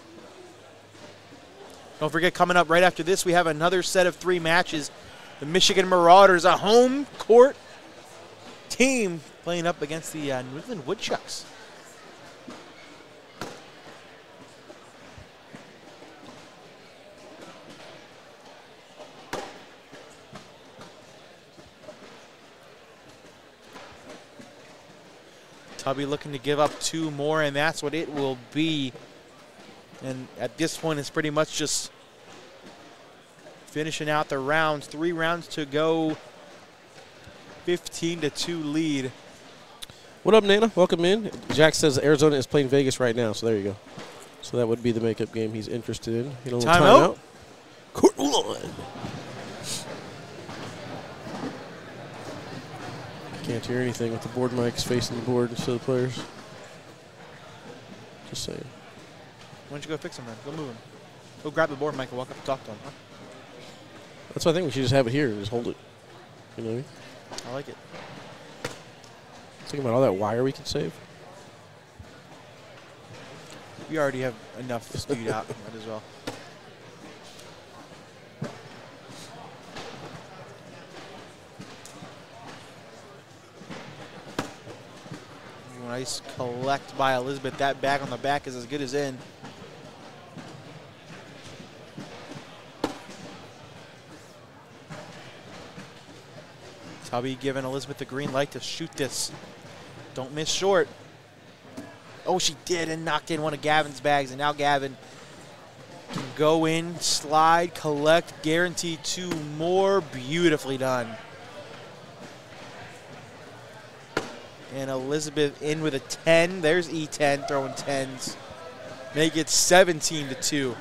Don't forget, coming up right after this, we have another set of 3 matches. The Michigan Marauders, a home court team, playing up against the New England Woodchucks. Tubby looking to give up 2 more, and that's what it will be. And at this point, it's pretty much just finishing out the rounds. 3 rounds to go. 15-2 lead. What up, Nana? Welcome in. Jack says Arizona is playing Vegas right now, so there you go. So that would be the makeup game he's interested in. Get a little Timeout. Court line. Can't hear anything with the board mics facing the board instead of the players. Just saying. Why don't you go fix him then? Go move him. Go grab the board mic and walk up and talk to him. Huh? That's why I think we should just have it here and just hold it. You know what I mean? I like it. Think about all that wire we could save. We already have enough spewed out. Might as well. Nice collect by Elizabeth. That bag on the back is as good as in. Tubby giving Elizabeth the green light to shoot this. Don't miss short. Oh, she did, and knocked in one of Gavin's bags, and now Gavin can go in, slide, collect, guarantee 2 more. Beautifully done. And Elizabeth in with a 10. There's E10 throwing 10s. Make it 17-2.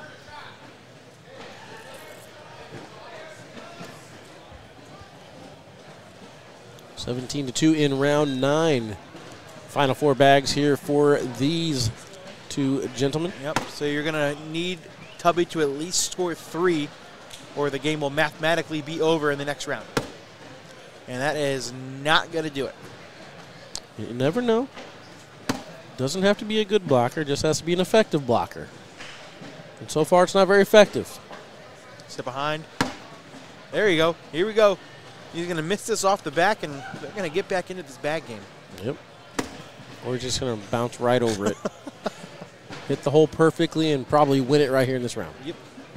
(17-2) in round 9. Final 4 bags here for these 2 gentlemen. Yep, so you're going to need Tubby to at least score 3, or the game will mathematically be over in the next round. And that is not going to do it. You never know. Doesn't have to be a good blocker, just has to be an effective blocker. And so far, it's not very effective. Step behind. There you go. Here we go. He's going to miss this off the back, and they're going to get back into this bag game. Yep. Or just going to bounce right over it. Hit the hole perfectly and probably win it right here in this round. Yep.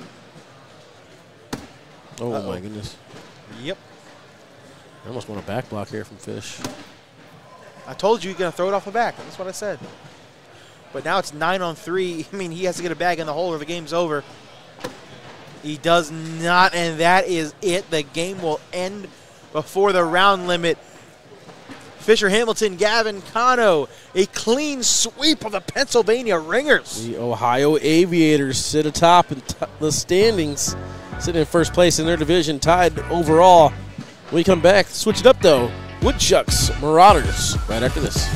Oh, my goodness. Yep. I almost want a back block here from Fish. I told you you're going to throw it off the back. That's what I said. But now it's 9-on-3. I mean, he has to get a bag in the hole or the game's over. He does not, and that is it. The game will end before the round limit. Fisher Hamilton, Gavin Cano, a clean sweep of the Pennsylvania Ringers. The Ohio Aviators sit atop in the standings, sitting in first place in their division, tied overall. When we come back, switch it up though. Woodchucks, Marauders, right after this.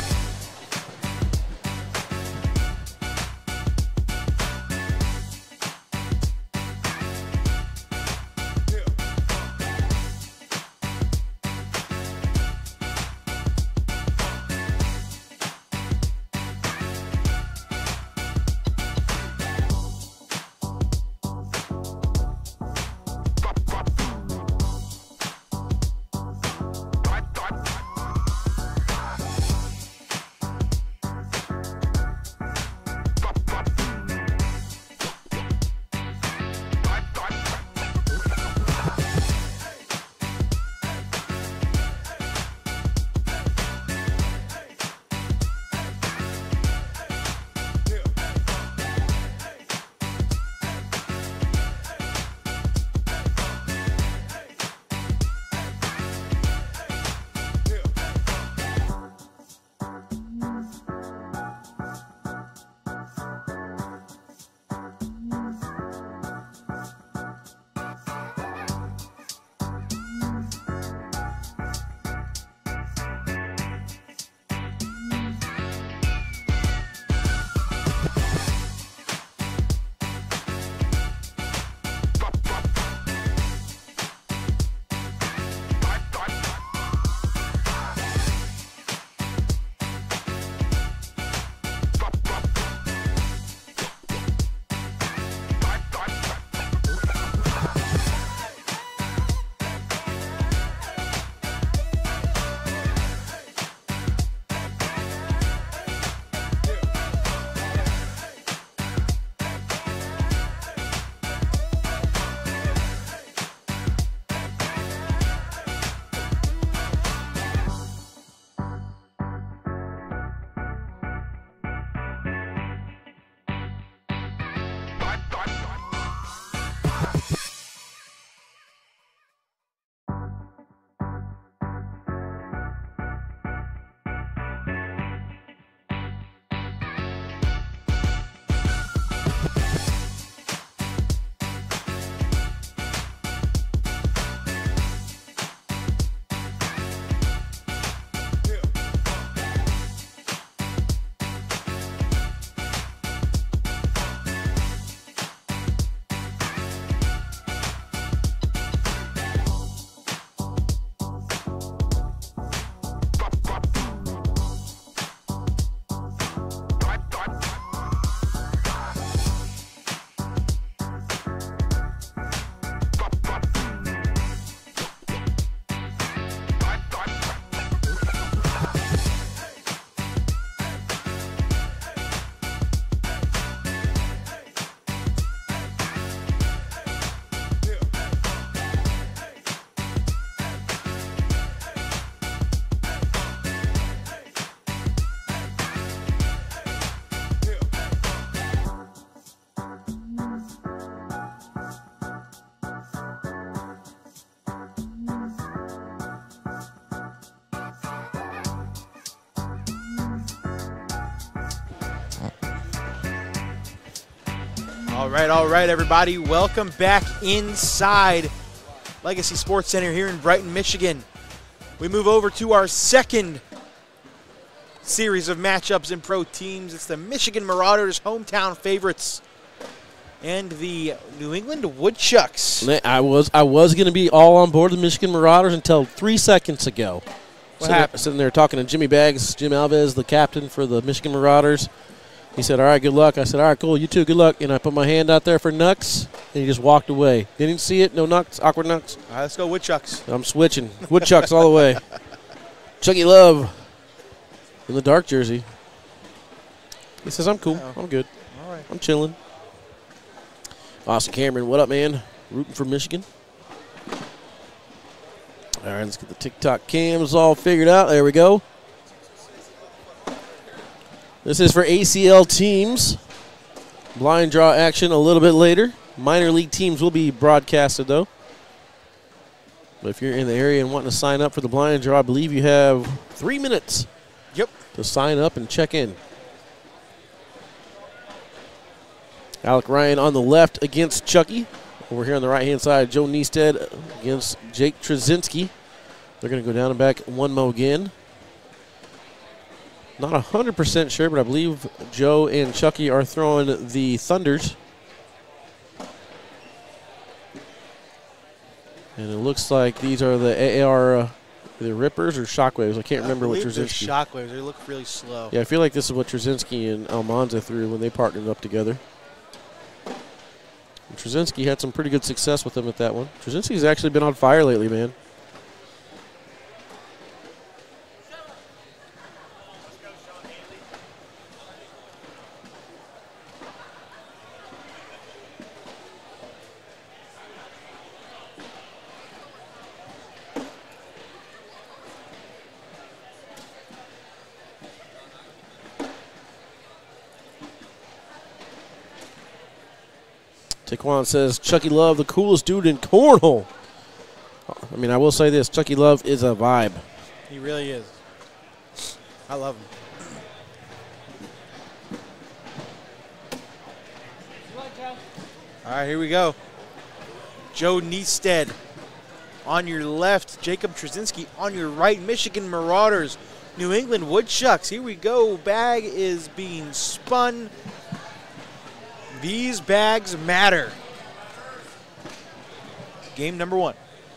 All right, everybody. Welcome back inside Legacy Sports Center here in Brighton, Michigan. We move over to our second series of matchups in pro teams. It's the Michigan Marauders, hometown favorites, and the New England Woodchucks. I was going to be all on board the Michigan Marauders until 3 seconds ago. What happened? Sitting there talking to Jimmy Baggs, Jim Alves, the captain for the Michigan Marauders. He said, all right, good luck. I said, all right, cool, you too, good luck. And I put my hand out there for Nux, and he just walked away. Didn't see it, no Nux, awkward Nux. All right, let's go Woodchucks. I'm switching. Woodchucks all the way. Chucky Love in the dark jersey. He says, I'm cool. I'm good. All right. I'm chilling. Austin Cameron, what up, man? Rooting for Michigan. All right, let's get the TikTok cams all figured out. There we go. This is for ACL teams. Blind draw action a little bit later. Minor league teams will be broadcasted, though. But if you're in the area and wanting to sign up for the blind draw, I believe you have 3 minutes to sign up and check in. Alec Ryan on the left against Chucky. Over here on the right-hand side, Joe Niestead against Jake Trzynski. They're going to go down and back one mo again. Not 100% sure, but I believe Joe and Chucky are throwing the Thunders. And it looks like these are the AR, either Rippers or Shockwaves. I can't remember what Trzynski. Shockwaves. They look really slow. Yeah, I feel like this is what Trzynski and Almanza threw when they partnered up together. And Trzynski had some pretty good success with them at that one. Trzynski's actually been on fire lately, man. Taquan says, Chucky Love, the coolest dude in cornhole. I mean, I will say this, Chucky Love is a vibe. He really is. I love him. All right, here we go. Joe Niestead on your left, Jacob Trzynski on your right, Michigan Marauders, New England Woodchucks. Here we go. Bag is being spun. These bags matter. Game number 1.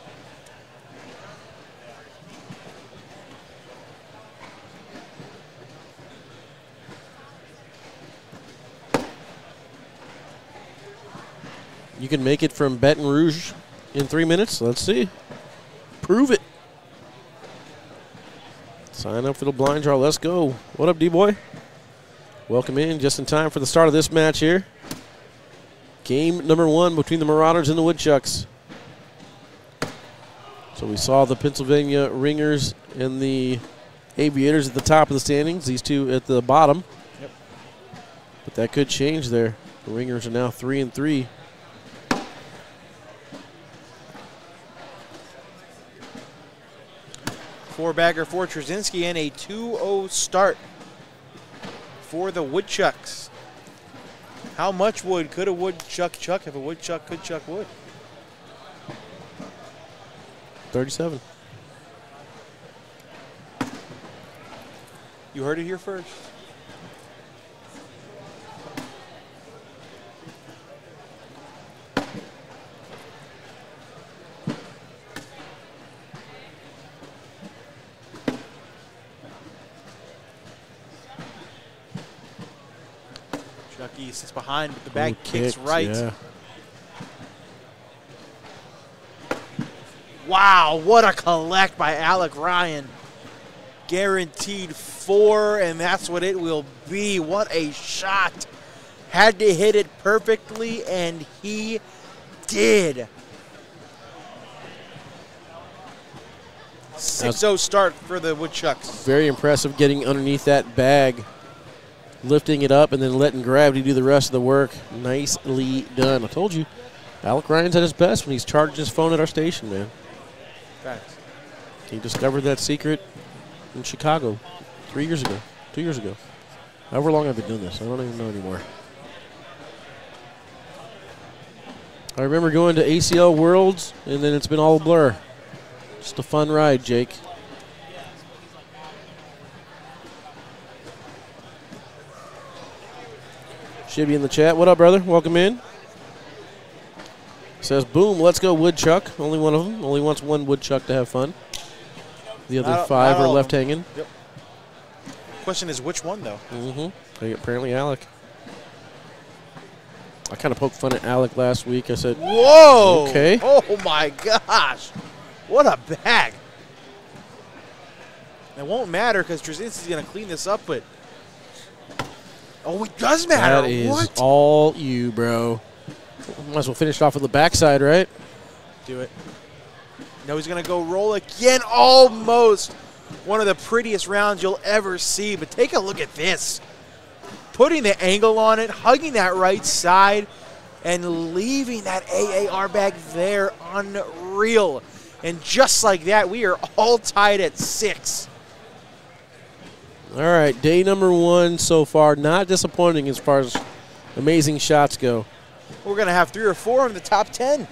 You can make it from Baton Rouge in 3 minutes. Let's see. Prove it. Sign up for the blind draw. Let's go. What up, D-Boy? Welcome in just in time for the start of this match here. Game number 1 between the Marauders and the Woodchucks. So we saw the Pennsylvania Ringers and the Aviators at the top of the standings, these two at the bottom. Yep. But that could change there. The Ringers are now 3-3. Four-bagger for Trzynski and a 2-0 start for the Woodchucks. How much wood could a woodchuck chuck if a woodchuck could chuck wood? 37. You heard it here first. Chucky sits behind, but the bag kicks right. Yeah. Wow, what a collect by Alec Ryan. Guaranteed 4, and that's what it will be. What a shot. Had to hit it perfectly, and he did. 6-0 start for the Woodchucks. Very impressive getting underneath that bag, lifting it up, and then letting gravity do the rest of the work. Nicely done. I told you, Alec Ryan's at his best when he's charging his phone at our station, man. Thanks. He discovered that secret in Chicago 3 years ago, 2 years ago. However long I've been doing this, I don't even know anymore. I remember going to ACL Worlds, and then it's been all a blur. Just a fun ride, Jake. Shibby in the chat. What up, brother? Welcome in. Says, boom, let's go Woodchuck. Only one of them. Only wants one Woodchuck to have fun. The other 5 are left hanging. Yep. Question is, which one, though? Apparently Alec. I kind of poked fun at Alec last week. I said, whoa. Okay. Oh, my gosh. What a bag. It won't matter because Trzynski's going to clean this up, but. Oh, it does matter. That is all you, bro. Might as well finish off with the backside, right? Do it. No, he's going to go roll again. Almost. One of the prettiest rounds you'll ever see. But take a look at this. Putting the angle on it, hugging that right side, and leaving that AAR bag there. Unreal. And just like that, we are all tied at 6. All right, day number 1 so far. Not disappointing as far as amazing shots go. We're going to have 3 or 4 in the top 10.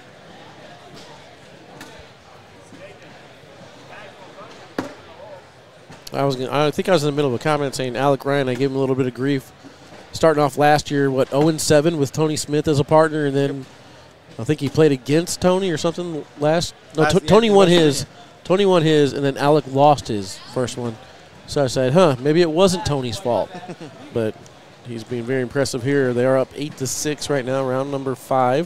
I think I was in the middle of a comment saying Alec Ryan, I gave him a little bit of grief. Starting off last year, 0-7 with Tony Smith as a partner, and then I think he played against Tony or something Tony won his. Tony won his, and then Alec lost his first one. So I said, maybe it wasn't Tony's fault. But he's being very impressive here. They are up 8-6 right now, round number 5.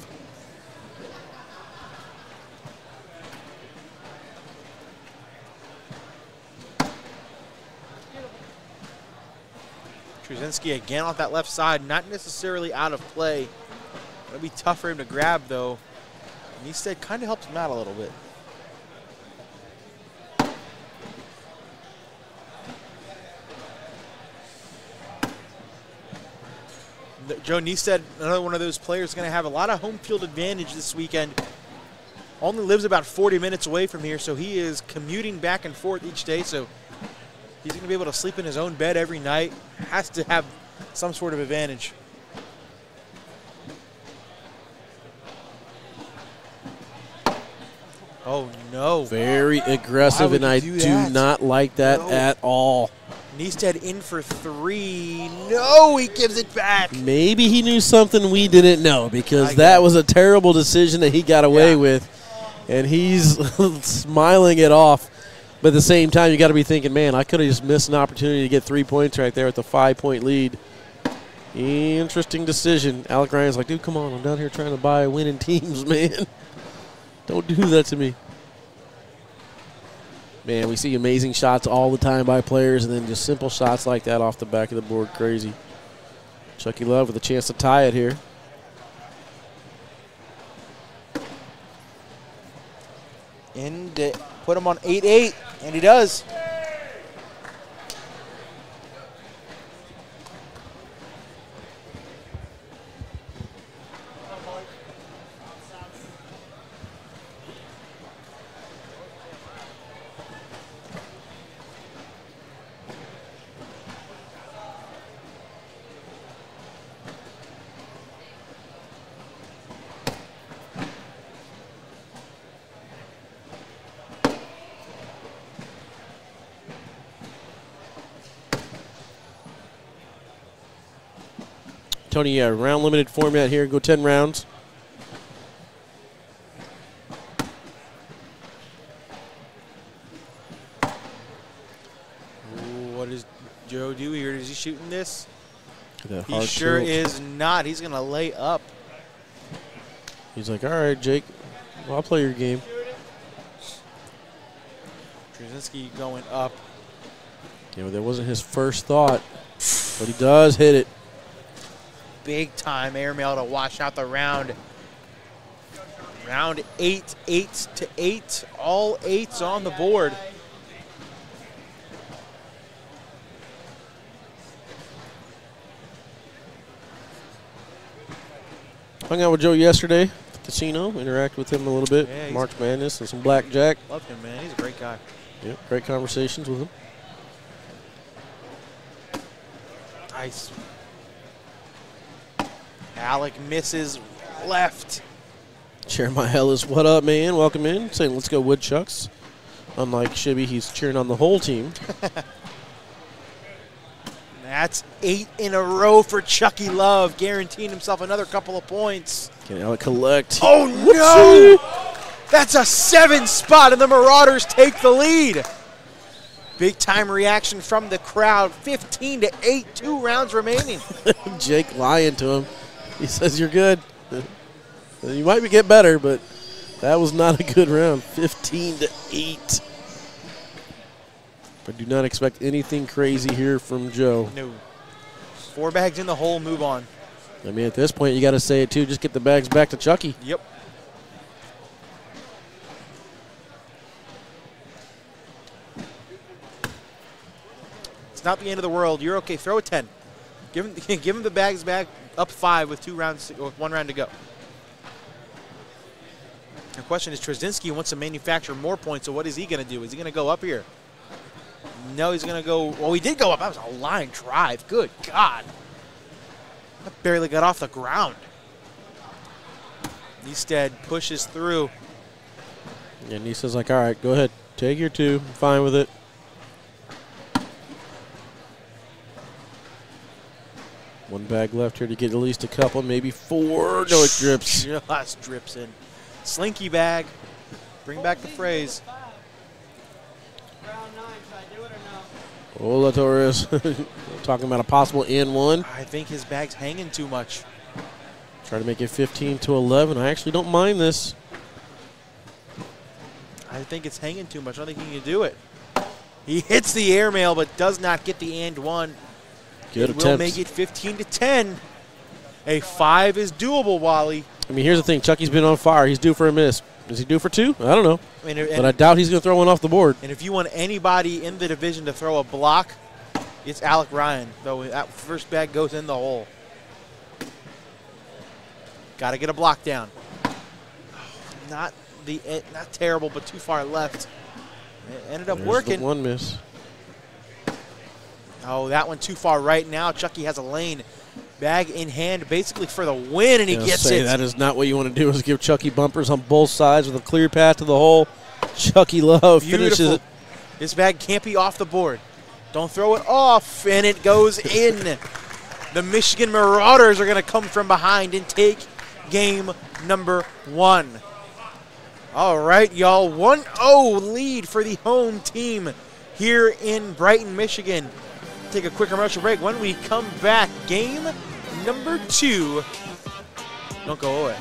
Trzynski again off that left side, not necessarily out of play. It'll be tough for him to grab, though. Neisted kind of helps him out a little bit. Joe Neisted, another one of those players, going to have a lot of home field advantage this weekend. Only lives about 40 minutes away from here, so he is commuting back and forth each day. So he's going to be able to sleep in his own bed every night. Has to have some sort of advantage. Oh, no. Very aggressive, and I do not like that at all. Neisted in for 3. No, he gives it back. Maybe he knew something we didn't know, because that was a terrible decision that he got away with, and he's smiling it off. But at the same time, you got to be thinking, man, I could have just missed an opportunity to get 3 points right there with the 5-point lead. Interesting decision. Alec Ryan's like, dude, come on. I'm down here trying to buy winning teams, man. Don't do that to me. Man, we see amazing shots all the time by players, and then just simple shots like that off the back of the board. Crazy. Chucky Love with a chance to tie it here. And put him on 8-8, and he does. Tony, round limited format here. Go 10 rounds. Ooh, what does Joe do here? Is he shooting this? He sure is not. He's going to lay up. He's like, all right, Jake, well, I'll play your game. Trzynski going up. Yeah, well, that wasn't his first thought, but he does hit it. Big time airmail to wash out the round. Round 8, 8-8. All 8s on the board. Hung out with Joe yesterday at the casino. Interacted with him a little bit. Yeah, March Madness and some blackjack. Love him, man. He's a great guy. Yep, great conversations with him. Nice. Alec misses left. Jeremiah Ellis, what up, man? Welcome in. Saying, let's go Woodchucks. Unlike Shibby, he's cheering on the whole team. That's 8 in a row for Chucky Love, guaranteeing himself another couple of points. Can Alec collect? Oh, no! That's a 7 spot, and the Marauders take the lead. Big time reaction from the crowd. 15-8, 2 rounds remaining. Jake lying to him. He says, you're good. You might get better, but that was not a good round. 15-8. But do not expect anything crazy here from Joe. No. 4 bags in the hole, move on. I mean, at this point, you got to say it, too. Just get the bags back to Chucky. Yep. It's not the end of the world. You're okay. Throw a 10. Give him the bags back. Up 5 with 1 round to go. The question is, Trzcinski wants to manufacture more points, so what is he going to do? Is he going to go up here? No, he's going to go. Well, he did go up. That was a line drive. Good God. That barely got off the ground. Neisted pushes through. And Neisted's like, all right, go ahead. Take your 2. I'm fine with it. One bag left here to get at least a couple, maybe 4. No, it drips. Just drips in. Slinky bag. Bring back the phrase. Hola, Torres. Talking about a possible N1. I think his bag's hanging too much. Try to make it 15-11. I actually don't mind this. I think it's hanging too much. I don't think he can do it. He hits the airmail, but does not get the and 1. Good it attempts. will make it 15-10. A 5 is doable, Wally. I mean, here's the thing. Chucky's been on fire. He's due for a miss. Is he due for 2? I don't know. I mean, but I doubt he's going to throw one off the board. And if you want anybody in the division to throw a block, it's Alec Ryan. Though that first bag goes in the hole. Got to get a block down. Not terrible, but too far left. It ended up working. The 1 miss. Oh, that one too far right now. Chucky has a lane. Bag in hand basically for the win, and he gets it. That is not what you want to do, is give Chucky bumpers on both sides with a clear path to the hole. Chucky Love finishes it. This bag can't be off the board. Don't throw it off, and it goes in. The Michigan Marauders are going to come from behind and take game number 1. All right, y'all. 1-0 lead for the home team here in Brighton, Michigan. Take a quick commercial break. When we come back, game number 2. Don't go away.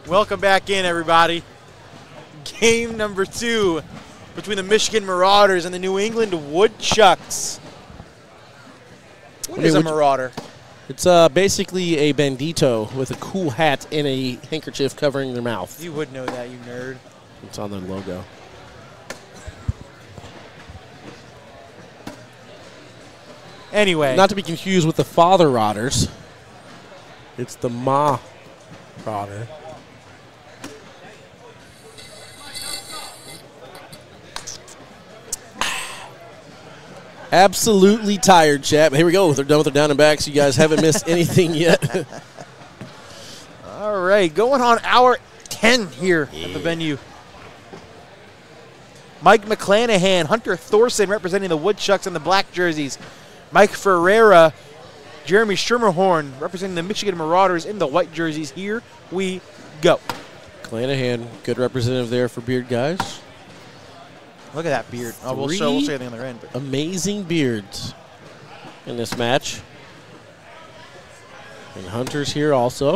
Welcome back in, everybody. Game number 2 between the Michigan Marauders and the New England Woodchucks. What is a marauder? It's basically a bandito with a cool hat and a handkerchief covering their mouth. You would know that, you nerd. It's on their logo. Anyway. Not to be confused with the Father Rodders. It's the Ma Rodder. Absolutely tired, chat. Here we go. They're done with their down and backs. You guys haven't missed anything yet. All right, going on hour 10 here at the venue. Mike McClanahan, Hunter Thorson representing the Woodchucks in the black jerseys. Mike Ferreira, Jeremy Schermerhorn representing the Michigan Marauders in the white jerseys. Here we go. McClanahan, good representative there for beard guys. Look at that beard. Oh, we'll say it on the other end. But. Amazing beards in this match. And Hunter's here also.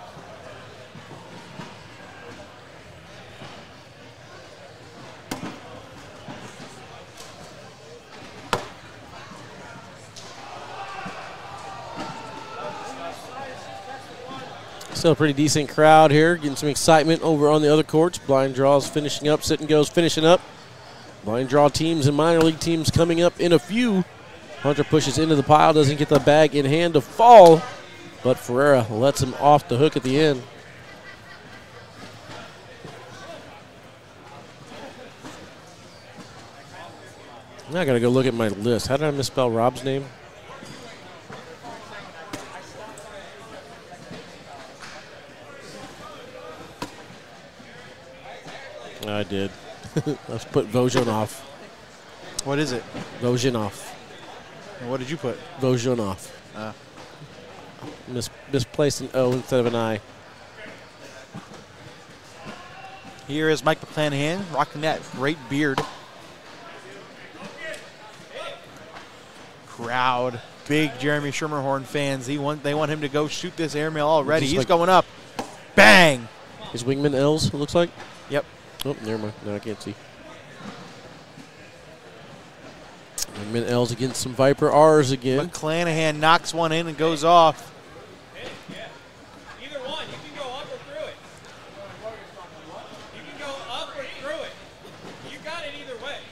Still a pretty decent crowd here. Getting some excitement over on the other courts. Blind draws finishing up. Sit and goes finishing up. Blind draw teams and minor league teams coming up in a few. Hunter pushes into the pile, doesn't get the bag in hand to fall, but Ferreira lets him off the hook at the end. Now I gotta go look at my list. How did I misspell Rob's name? I did. Let's put Vozhanov. What is it? Vozhanov. And what did you put? Vozhanov. Misplaced an O instead of an I. Here is Mike McClanahan rocking that great beard. Crowd, big Jeremy Schermerhorn fans. They want him to go shoot this airmail already. He's like going up. Bang! His wingman L's, it looks like. Yep. Oh, never mind. No, I can't see. Wingman L's against some Viper R's again. McClanahan knocks one in and goes off. Either one. You can go up or through it. You can go up or through it. You got it either way.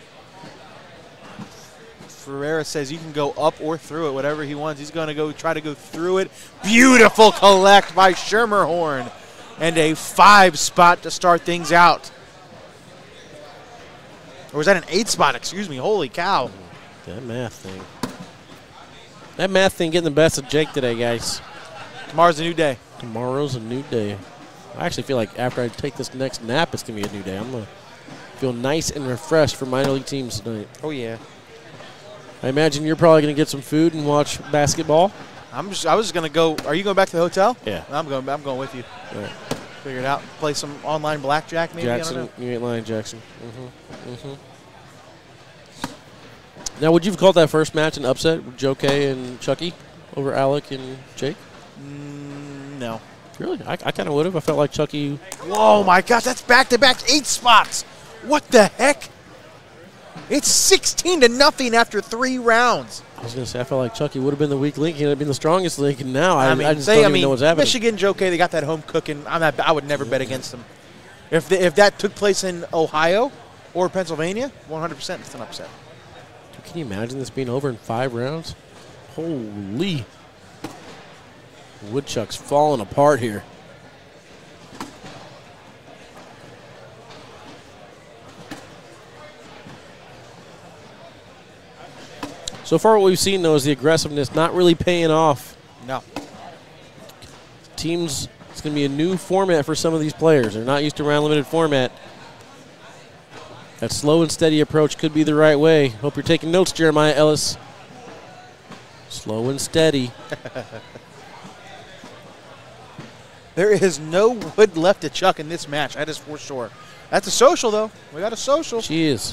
Ferreira says you can go up or through it, whatever he wants. He's going to try to go through it. Beautiful collect by Schermerhorn. And a 5 spot to start things out. Or was that an 8 spot? Excuse me. Holy cow. That math thing. That math thing getting the best of Jake today, guys. Tomorrow's a new day. Tomorrow's a new day. I actually feel like after I take this next nap, it's going to be a new day. I'm going to feel nice and refreshed for minor league teams tonight. Oh, yeah. I imagine you're probably going to get some food and watch basketball. I was just going to go. Are you going back to the hotel? Yeah. I'm going with you. All right. Figure it out. Play some online blackjack maybe. Jackson, you ain't lying, Jackson. Now, would you have called that first match an upset with Joe K and Chucky over Alec and Jake? No. Really? I kind of would have. I felt like Chucky. Whoa, my gosh, that's back-to-back 8 spots. What the heck? It's 16-0 after 3 rounds. I was going to say, I felt like Chucky would have been the weak link. He would have been the strongest link, and now I just don't even know what's happening. Michigan, Joe K, they got that home cooking. I would never bet against them. If that took place in Ohio or Pennsylvania, 100% it's an upset. Can you imagine this being over in 5 rounds? Holy. Woodchuck's falling apart here. So far what we've seen, though, is the aggressiveness not really paying off. No. Teams, it's going to be a new format for some of these players. They're not used to round-limited format. That slow and steady approach could be the right way. Hope you're taking notes, Jeremiah Ellis. Slow and steady. There is no wood left to chuck in this match. That is for sure. That's a social, though. We got a social. She is.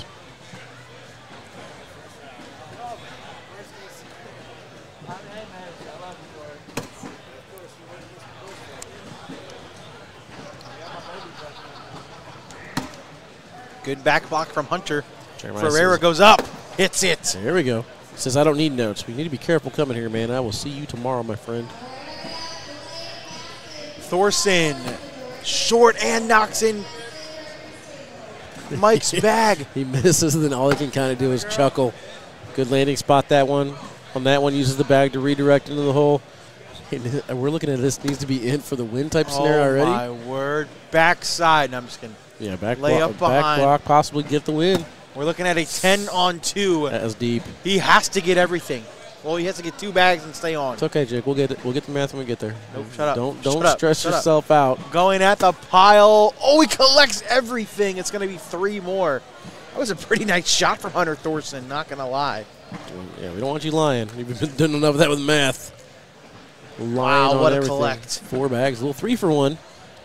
Good back block from Hunter. Jeremiah Ferreira says, goes up. Hits it. There we go. Says, I don't need notes. We need to be careful coming here, man. I will see you tomorrow, my friend. Thorson. Short and knocks in Mike's bag. He misses, and then all he can kind of do is chuckle. Good landing spot, that one. On that one, uses the bag to redirect into the hole. And we're looking at this needs to be in for the win type scenario already. Oh, my word. Backside. No, I'm just kidding. Yeah, back Lay block, up behind. back block, possibly get the win. We're looking at a 10-on-2. That was deep. He has to get everything. Well, he has to get 2 bags and stay on. It's okay, Jake. We'll get it. We'll get the math when we get there. Nope, shut up. Don't Shut up. stress Shut up. yourself out. Going at the pile. Oh, he collects everything. It's going to be 3 more. That was a pretty nice shot from Hunter Thorson, not going to lie. Yeah, we don't want you lying. You've been doing enough of that with math. Lying Wow, on what a everything. collect. 4 bags, a little 3 for 1.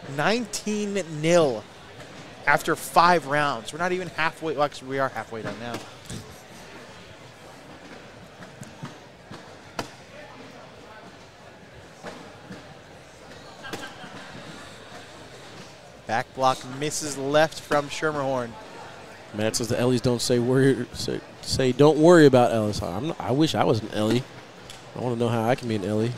19-0 after 5 rounds. We're not even halfway. Well, actually, we are halfway done now. Back block misses left from Schermerhorn. Matt says the Ellies don't say don't worry about Ellis. I wish I was an Ellie. I want to know how I can be an Ellie.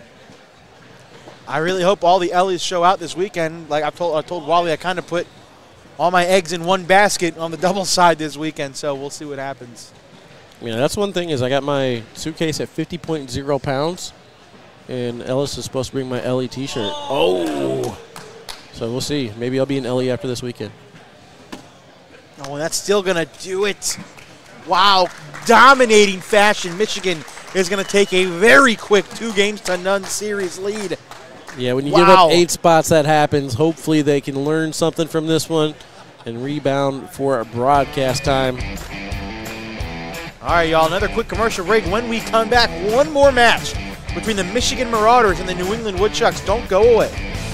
I really hope all the Ellies show out this weekend. Like I told Wally, I kind of put all my eggs in one basket on the double side this weekend, so we'll see what happens. Yeah, that's one thing is I got my suitcase at 50.0 pounds, and Ellis is supposed to bring my Ellie T-shirt. Oh! So we'll see. Maybe I'll be an Ellie after this weekend. Oh, and that's still going to do it. Wow, dominating fashion. Michigan is going to take a very quick 2-0 series lead. Yeah, when you give up 8 spots, that happens. Hopefully they can learn something from this one and rebound for broadcast time. All right, y'all, another quick commercial break. When we come back, one more match between the Michigan Marauders and the New England Woodchucks. Don't go away.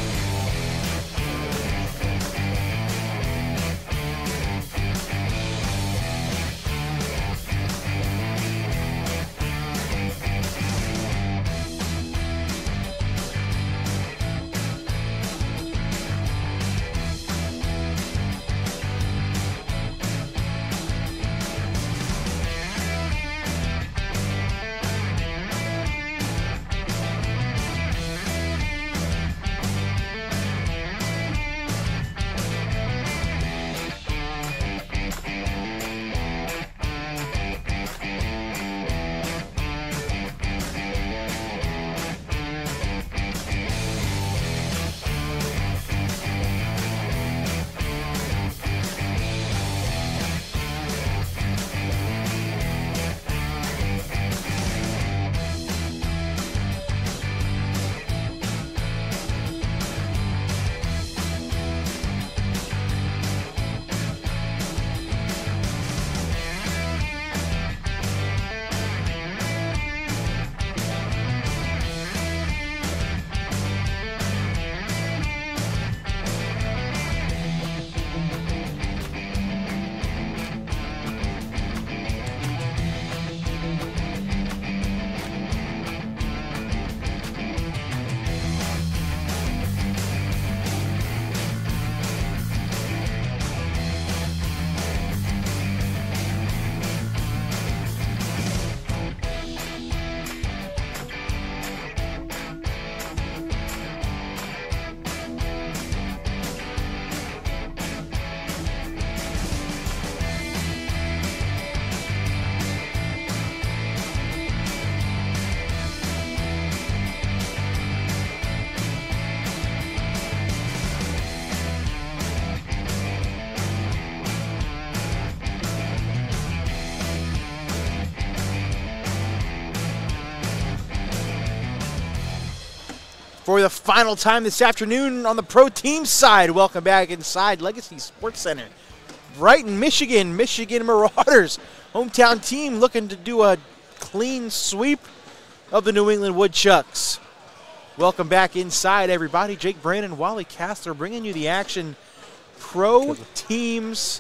For the final time this afternoon on the pro team side, welcome back inside Legacy Sports Center. Brighton, Michigan, Michigan Marauders, hometown team looking to do a clean sweep of the New England Woodchucks. Welcome back inside, everybody. Jake Brandon, Wally Castler bringing you the action. Pro teams,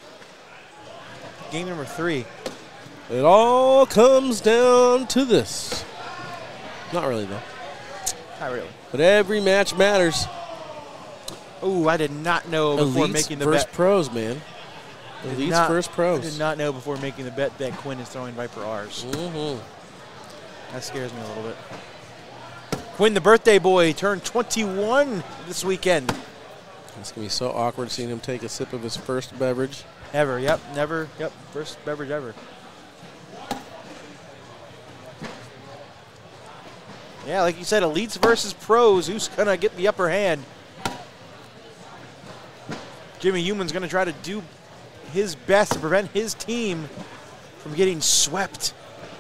game number 3. It all comes down to this. Not really, though. Not really. But every match matters. Oh, I did not know before Elites making the versus bet. pros, man. Leeds first I pros. did not know before making the bet that Quinn is throwing Viper R's. Mm-hmm. That scares me a little bit. Quinn, the birthday boy, turned 21 this weekend. It's going to be so awkward seeing him take a sip of his first beverage. Ever, yep, never, yep, first beverage ever. Yeah, like you said, elites versus pros. Who's going to get the upper hand? Jimmy Human's going to try to do his best to prevent his team from getting swept.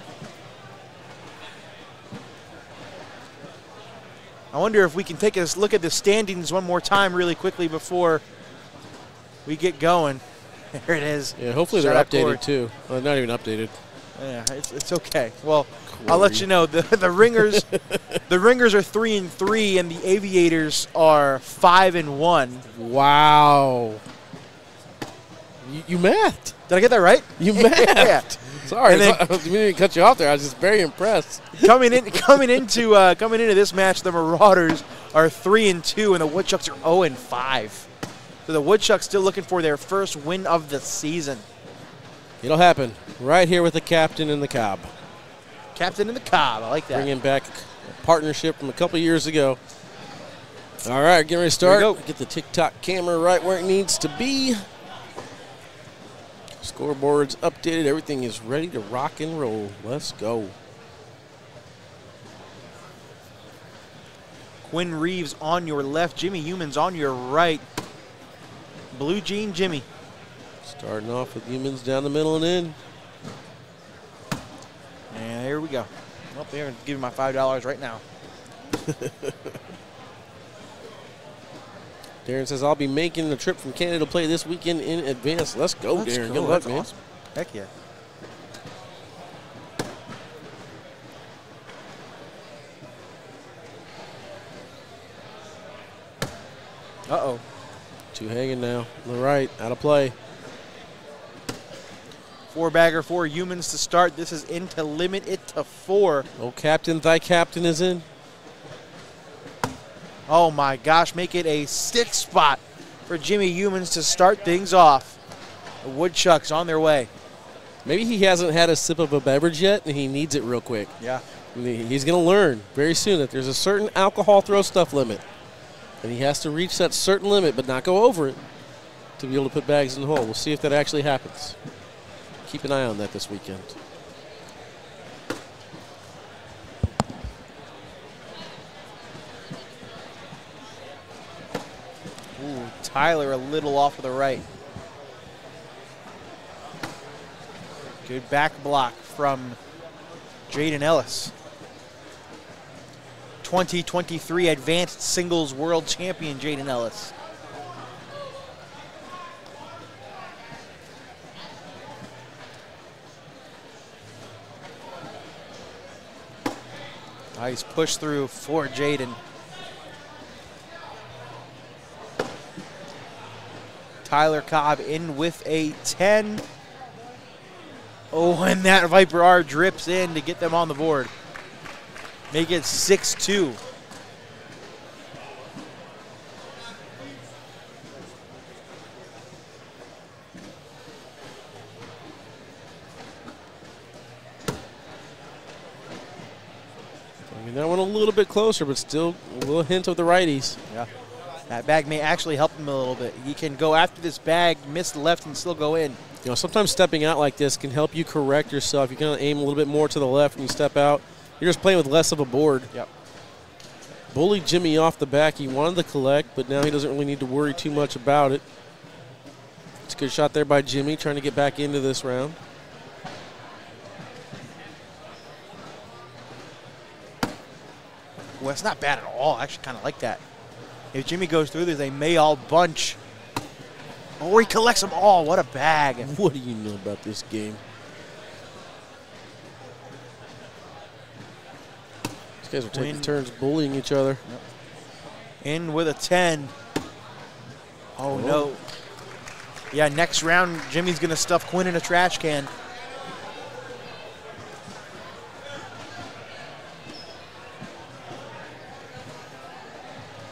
I wonder if we can take a look at the standings one more time really quickly before we get going. There it is. Yeah, hopefully Shout they're out Corey. updated too. Well, not even updated. Yeah, it's okay. Well, I'll let you know. The Ringers, the Ringers are 3-3, and the Aviators are 5-1. Wow. You mathed. Did I get that right? You mathed. Yeah. Sorry, And then- I didn't mean to cut you off there. I was just very impressed. coming into this match, the Marauders are 3-2, and the Woodchucks are 0-5. So the Woodchucks still looking for their first win of the season. It'll happen right here with the captain and the Cobb. Captain in the Cobb, I like that. Bringing back a partnership from a couple years ago. All right, getting ready to start. Here we go. Get the TikTok camera right where it needs to be. Scoreboard's updated. Everything is ready to rock and roll. Let's go. Quinn Reeves on your left, Jimmy Humans on your right. Blue Jean Jimmy. Starting off with Humans down the middle and in. And here we go. Well, they're going to give me my $5 right now. Darren says, I'll be making the trip from Canada to play this weekend in advance. Let's go, Let's Darren. go. Good luck, That's man. awesome. Heck yeah. Uh-oh. Two hanging now. On the right, out of play. Four-bagger for Humans to start. This is in to limit it to 4. Oh, captain, thy captain is in. Oh, my gosh. Make it a 6 spot for Jimmy Humans to start things off. The Woodchucks on their way. Maybe he hasn't had a sip of a beverage yet, and he needs it real quick. Yeah. He's going to learn very soon that there's a certain alcohol throw stuff limit. And he has to reach that certain limit, but not go over it, to be able to put bags in the hole. We'll see if that actually happens. Keep an eye on that this weekend. Ooh, Tyler a little off to the right. Good back block from Jaden Ellis. 2023 Advanced Singles World Champion Jaden Ellis. Nice push through for Jaden. Tyler Cobb in with a 10. Oh, and that Viper R drips in to get them on the board. Make it 6-2. I mean, that one a little bit closer, but still a little hint of the righties. Yeah. That bag may actually help him a little bit. He can go after this bag, miss the left, and still go in. You know, sometimes stepping out like this can help you correct yourself. You can aim a little bit more to the left when you step out. You're just playing with less of a board. Yep. Bullied Jimmy off the back. He wanted to collect, but now he doesn't really need to worry too much about it. It's a good shot there by Jimmy, trying to get back into this round. Well, it's not bad at all. I actually kind of like that. If Jimmy goes through this, they may all bunch. Or he collects them all. What a bag. What do you know about this game? These guys are taking turns bullying each other. Yep. In with a 10. Oh, no. Yeah, next round, Jimmy's going to stuff Quinn in a trash can.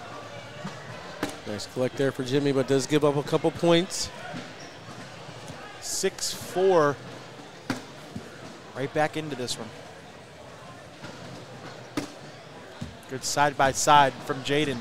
Nice collect there for Jimmy, but does give up a couple points. 6-4. Right back into this one. Good side by side from Jaden.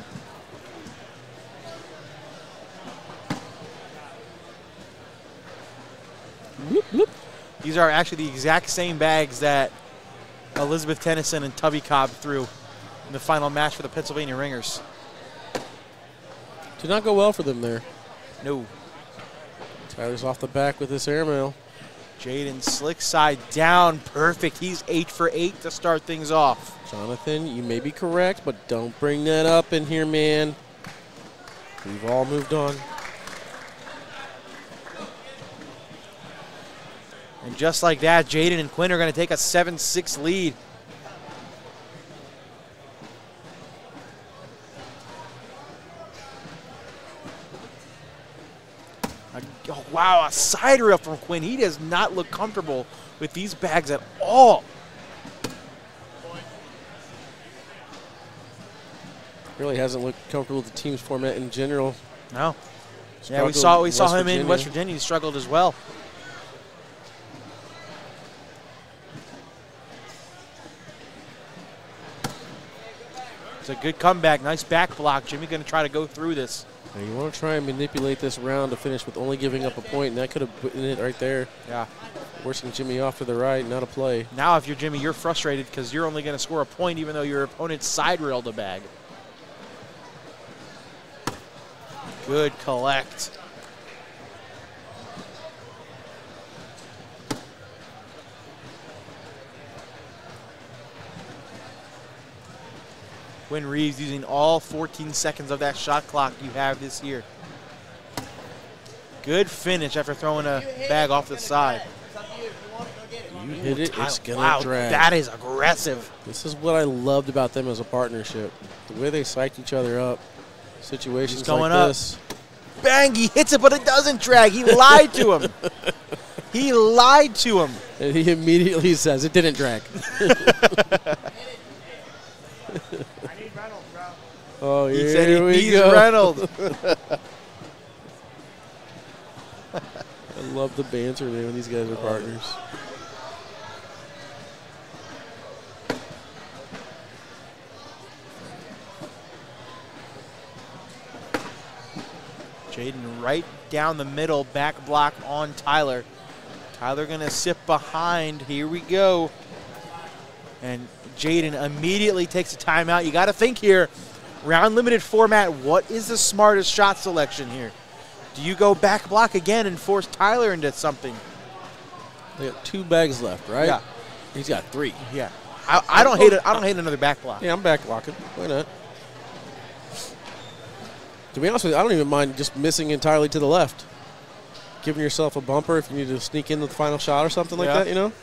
Bloop, bloop. These are actually the exact same bags that Elizabeth Tennyson and Tubby Cobb threw in the final match for the Pennsylvania Ringers. Did not go well for them there. No. Tyler's off the back with this airmail. Jaden slick side down. Perfect. He's 8 for 8 to start things off. Jonathan, you may be correct, but don't bring that up in here, man. We've all moved on. And just like that, Jaden and Quinn are going to take a 7-6 lead. Oh, wow, a side rail from Quinn. He does not look comfortable with these bags at all. Really hasn't looked comfortable with the team's format in general. No. Yeah, we saw him in West Virginia. He struggled as well. It's a good comeback. Nice back block. Jimmy going to try to go through this. Now you want to try and manipulate this round to finish with only giving up a point, and that could have put it right there. Yeah. Forcing Jimmy off to the right, not a play. Now if you're Jimmy, you're frustrated because you're only going to score a point even though your opponent side railed the bag. Good collect. Quinn Reeves using all 14 seconds of that shot clock you have this year. Good finish after throwing a bag off the side. You hit it, it's going to wow, drag. that is aggressive. This is what I loved about them as a partnership. The way they psych each other up. Situations like this. Bang, he hits it, but it doesn't drag. He lied to him. He lied to him. And he immediately says, it didn't drag. Oh, he said he needs go. Reynolds. I love the banter, man, when these guys are partners. Jaden right down the middle, back block on Tyler. Tyler gonna sit behind. Here we go. And Jaden immediately takes a timeout. You gotta think here. Round limited format, what is the smartest shot selection here? Do you go back block again and force Tyler into something? They got 2 bags left, right? Yeah. He's got 3. Yeah. I don't hate it. I don't hate another back block. Yeah, I'm back blocking. Why not? To be honest with you, I don't even mind just missing entirely to the left. Giving yourself a bumper if you need to sneak in the final shot or something like that, you know?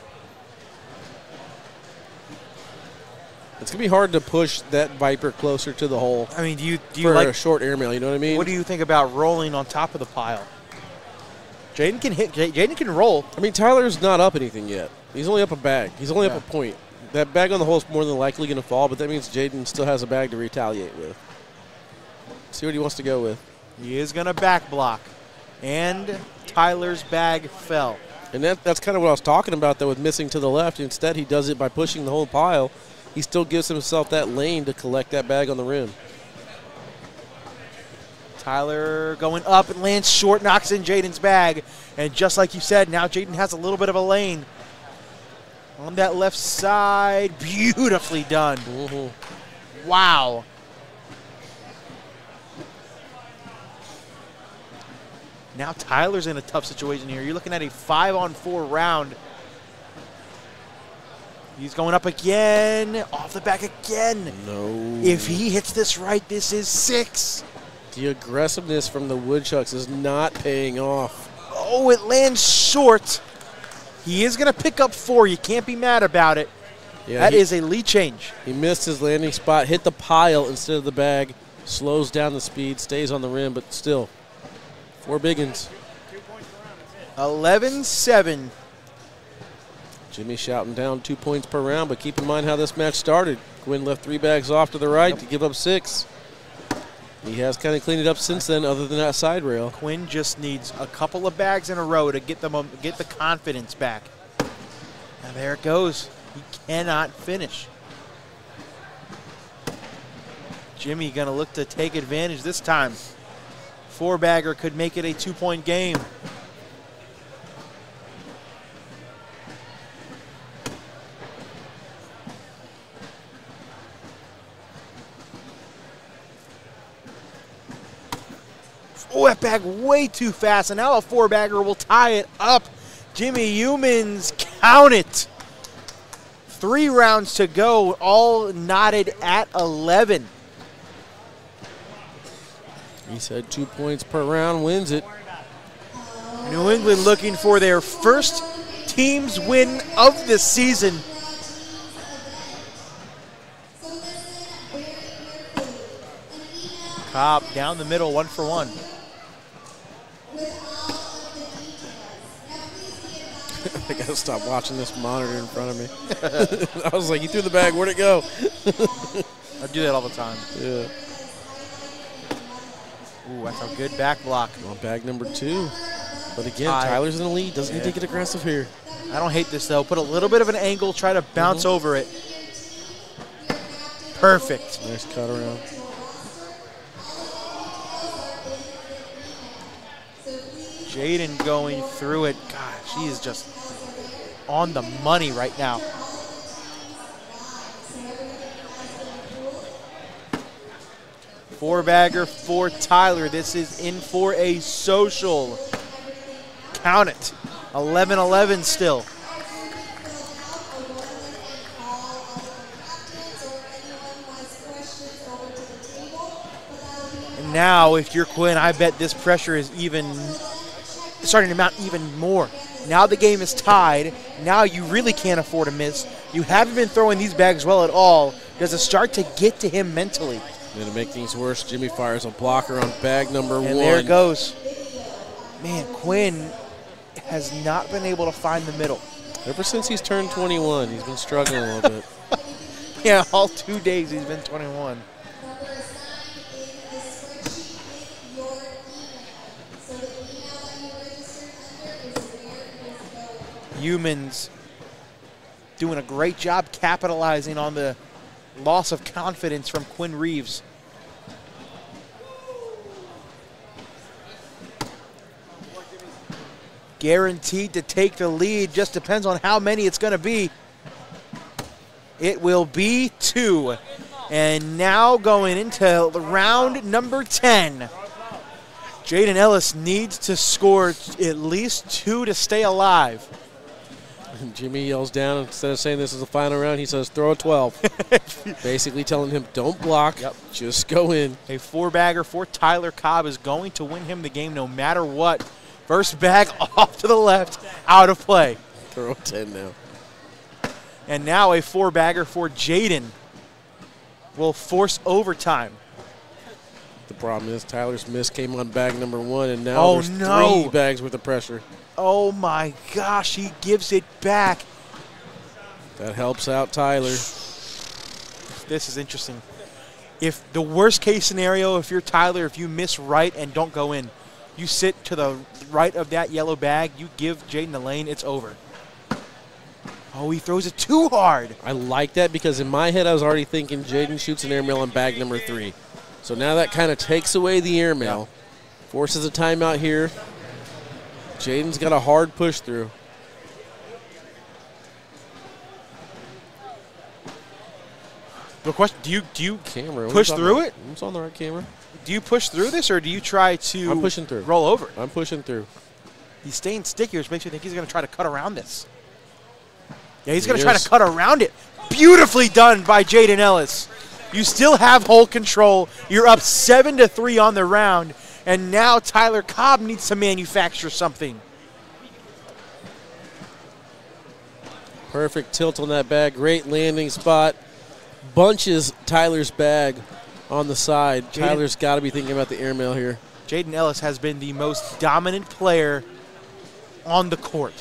It's going to be hard to push that Viper closer to the hole. I mean, do you for like a short airmail, you know what I mean? What do you think about rolling on top of the pile? Jaden can hit. Jaden can roll. I mean, Tyler's not up anything yet. He's only up a bag. He's only up a point. That bag on the hole is more than likely going to fall, but that means Jaden still has a bag to retaliate with. See what he wants to go with. He is going to back block. And Tyler's bag fell. And that's kind of what I was talking about, though, with missing to the left. Instead, he does it by pushing the whole pile. He still gives himself that lane to collect that bag on the rim. Tyler going up and lands short, knocks in Jaden's bag. And just like you said, now Jaden has a little bit of a lane. On that left side, beautifully done. Wow. Now Tyler's in a tough situation here. You're looking at a 5-on-4 round. He's going up again, off the back again. No. If he hits this right, this is 6. The aggressiveness from the Woodchucks is not paying off. Oh, it lands short. He is going to pick up 4. You can't be mad about it. Yeah, that is a lead change. He missed his landing spot, hit the pile instead of the bag, slows down the speed, stays on the rim, but still, 4 biggins. 11-7. Jimmy shouting down 2 points per round, but keep in mind how this match started. Quinn left 3 bags off to the right to give up 6. He has kind of cleaned it up since then, other than that side rail. Quinn just needs a couple of bags in a row to get the confidence back. And there it goes. He cannot finish. Jimmy going to look to take advantage this time. Four-bagger could make it a 2-point game. Oh, that bag way too fast, and now a four-bagger will tie it up. Jimmy Humans, count it. 3 rounds to go, all knotted at 11. He said 2 points per round wins it. New England looking for their first team's win of the season. Cobb down the middle, 1 for 1. I gotta stop watching this monitor in front of me. I was like, you threw the bag, where'd it go? I do that all the time. Yeah. Ooh, that's a good back block. On bag number 2. But again, Tied. Tyler's in the lead. Doesn't need to get aggressive here. I don't hate this, though. Put a little bit of an angle, try to bounce over it. Perfect. Nice cut around. Jaden going through it. God, she is just on the money right now. Four-bagger for Tyler. This is in for a social. Count it. 11-11 still. And now, if you're Quinn, I bet this pressure is even starting to mount even more. Now the game is tied. Now you really can't afford to miss. You haven't been throwing these bags well at all. Does it start to get to him mentally? And to make things worse, Jimmy fires a blocker on bag number 1. And there it goes. Man, Quinn has not been able to find the middle. Ever since he's turned 21, he's been struggling a little bit. Yeah, all 2 days he's been 21. Humans doing a great job capitalizing on the loss of confidence from Quinn Reeves. Guaranteed to take the lead, just depends on how many it's going to be. It will be 2. And now going into round number 10. Jaden Ellis needs to score at least 2 to stay alive. And Jimmy yells down, instead of saying this is the final round, he says throw a 12. Basically telling him don't block, just go in. A four-bagger for Tyler Cobb is going to win him the game no matter what. First bag off to the left, out of play. Throw 10 now. And now a four-bagger for Jaden will force overtime. The problem is Tyler's miss came on bag number 1, and now there's 3 bags worth of pressure. Oh my gosh, he gives it back. That helps out Tyler. This is interesting. If the worst case scenario, if you're Tyler, if you miss right and don't go in, you sit to the right of that yellow bag, you give Jaden the lane, it's over. Oh, he throws it too hard. I like that because in my head I was already thinking Jaden shoots an airmail on bag number 3. So now that kind of takes away the airmail, forces a timeout here. Jaden's got a hard push through. The question: Do you camera push through it? It's on the right camera. Do you push through this, or do you try to? I'm pushing through. Roll over. I'm pushing through. He's staying sticky, which makes me think he's going to try to cut around this. Yeah, he's going to try to cut around it. Beautifully done by Jaden Ellis. You still have hold control. You're up 7-3 on the round. And now Tyler Cobb needs to manufacture something. Perfect tilt on that bag. Great landing spot. Bunches Tyler's bag on the side. Tyler's got to be thinking about the airmail here. Jaden Ellis has been the most dominant player on the court.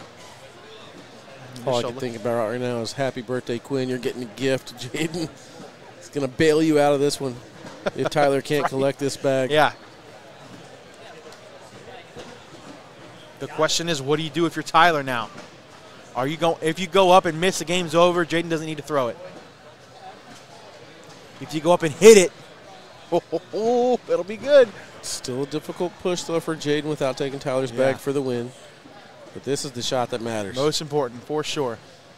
All I can think about right now is happy birthday, Quinn. You're getting a gift. Jaden is going to bail you out of this one. if Tyler can't collect this bag. Yeah. The question is, what do you do if you're Tyler now? Are you going? If you go up and miss, the game's over. Jaden doesn't need to throw it. If you go up and hit it, it'll be good. Still a difficult push, though, for Jaden without taking Tyler's bag for the win. But this is the shot that matters. Most important, for sure.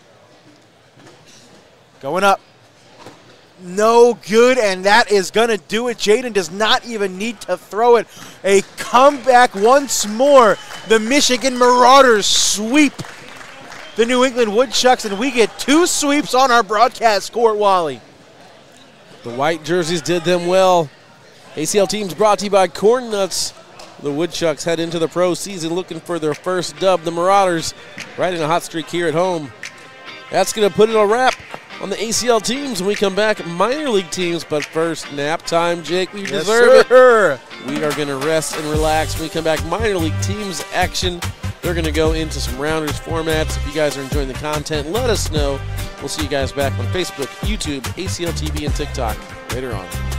Going up. No good, and that is going to do it. Jaden does not even need to throw it. A comeback once more. The Michigan Marauders sweep the New England Woodchucks, and we get 2 sweeps on our broadcast court, Wally. The white jerseys did them well. ACL teams brought to you by Corn Nuts. The Woodchucks head into the pro season looking for their first dub. The Marauders riding a hot streak here at home. That's going to put it a wrap on the ACL teams when we come back. Minor league teams, but first, nap time, Jake. We deserve it. We are going to rest and relax when we come back. Minor league teams action. They're going to go into some rounders formats. If you guys are enjoying the content, let us know. We'll see you guys back on Facebook, YouTube, ACL TV, and TikTok later on.